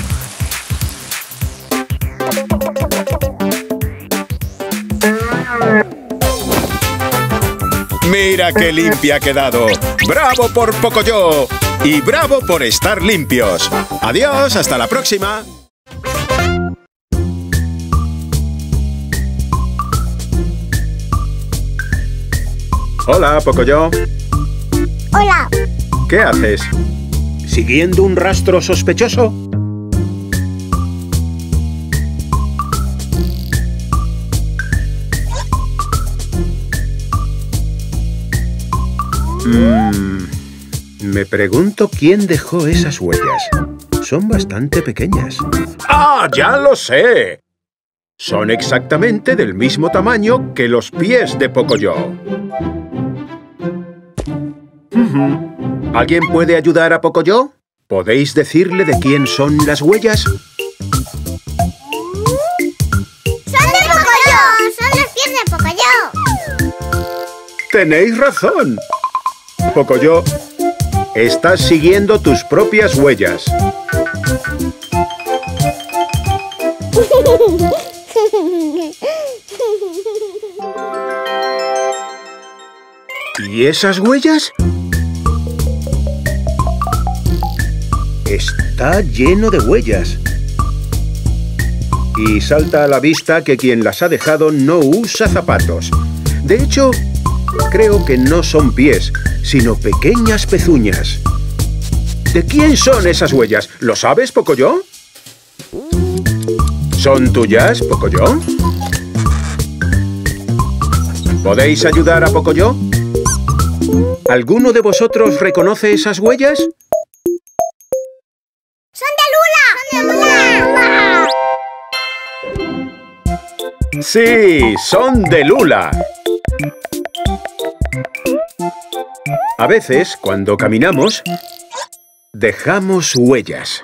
¡Mira qué limpia ha quedado! ¡Bravo por Pocoyo! ¡Y bravo por estar limpios! ¡Adiós! ¡Hasta la próxima! Hola, Pocoyo. Hola. ¿Qué haces? ¿Siguiendo un rastro sospechoso? Me pregunto quién dejó esas huellas. Son bastante pequeñas. ¡Ah, ya lo sé! Son exactamente del mismo tamaño que los pies de Pocoyo. ¿Alguien puede ayudar a Pocoyo? ¿Podéis decirle de quién son las huellas? ¡Son de Pocoyo! ¡Son los pies de Pocoyo! ¡Tenéis razón! Pocoyo, estás siguiendo tus propias huellas. ¿Y esas huellas? Está lleno de huellas. Y salta a la vista que quien las ha dejado no usa zapatos. De hecho, creo que no son pies, sino pequeñas pezuñas. ¿De quién son esas huellas? ¿Lo sabes, Pocoyo? ¿Son tuyas, Pocoyo? ¿Podéis ayudar a Pocoyo? ¿Alguno de vosotros reconoce esas huellas? ¡Son de Lula! ¡Son de Lula! Sí, son de Lula. A veces, cuando caminamos, dejamos huellas.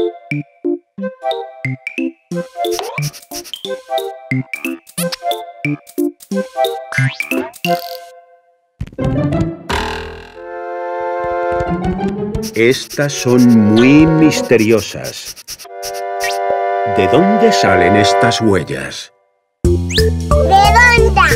Estas son muy misteriosas. ¿De dónde salen estas huellas? ¡Redonda!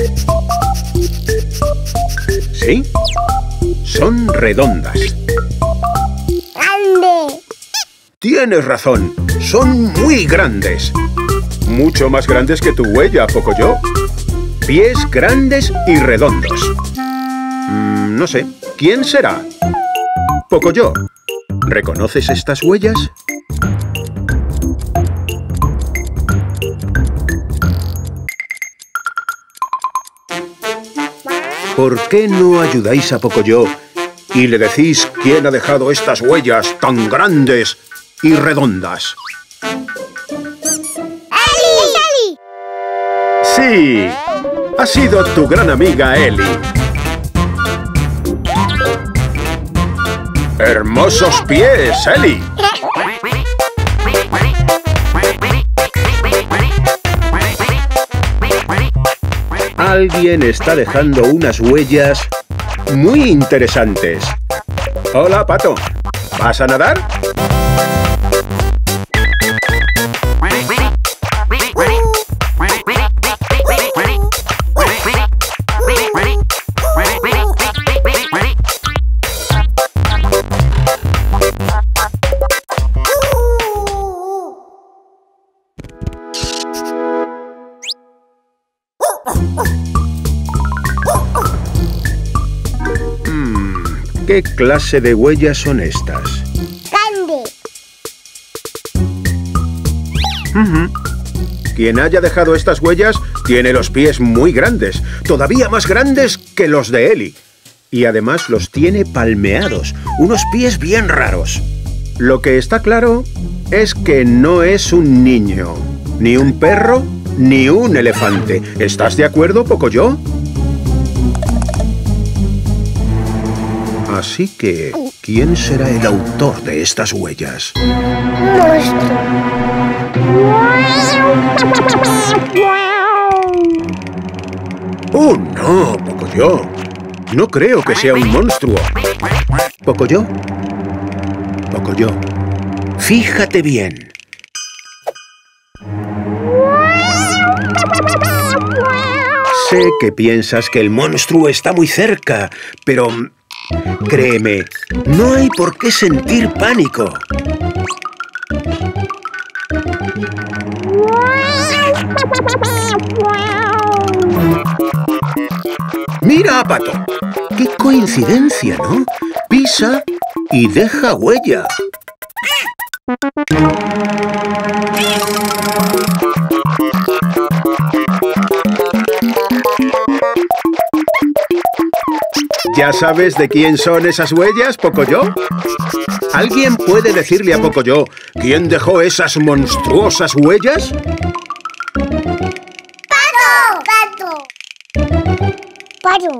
¿Sí? Son redondas. ¡Grande! Tienes razón. Son muy grandes. Mucho más grandes que tu huella, Pocoyo. Pies grandes y redondos. No sé. ¿Quién será? Pocoyo, ¿reconoces estas huellas? ¿Por qué no ayudáis a Pocoyo y le decís quién ha dejado estas huellas tan grandes y redondas? ¡Eli! ¡Sí! Ha sido tu gran amiga Eli. ¡Hermosos pies, Eli! Alguien está dejando unas huellas muy interesantes. Hola, Pato. ¿Vas a nadar? ¿Qué clase de huellas son estas? ¡Grande! Quien haya dejado estas huellas tiene los pies muy grandes, todavía más grandes que los de Eli. Y además los tiene palmeados, unos pies bien raros. Lo que está claro es que no es un niño, ni un perro, ni un elefante. ¿Estás de acuerdo, Pocoyo? Así que, ¿quién será el autor de estas huellas? ¡Oh, no, Pocoyo! No creo que sea un monstruo. ¿Pocoyo? Pocoyo, fíjate bien. Sé que piensas que el monstruo está muy cerca, pero créeme, no hay por qué sentir pánico. ¡Mira a Pato! ¡Qué coincidencia!, ¿no? Pisa y deja huella. ¿Ya sabes de quién son esas huellas, Pocoyo? ¿Alguien puede decirle a Pocoyo quién dejó esas monstruosas huellas? ¡Pato!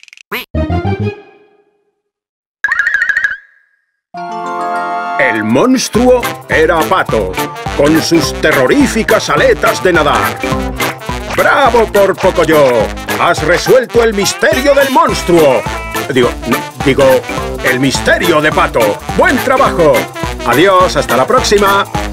El monstruo era Pato, con sus terroríficas aletas de nadar. ¡Bravo por Pocoyo! ¡Has resuelto el misterio del monstruo! Digo, el misterio de Pato. ¡Buen trabajo! Adiós, hasta la próxima.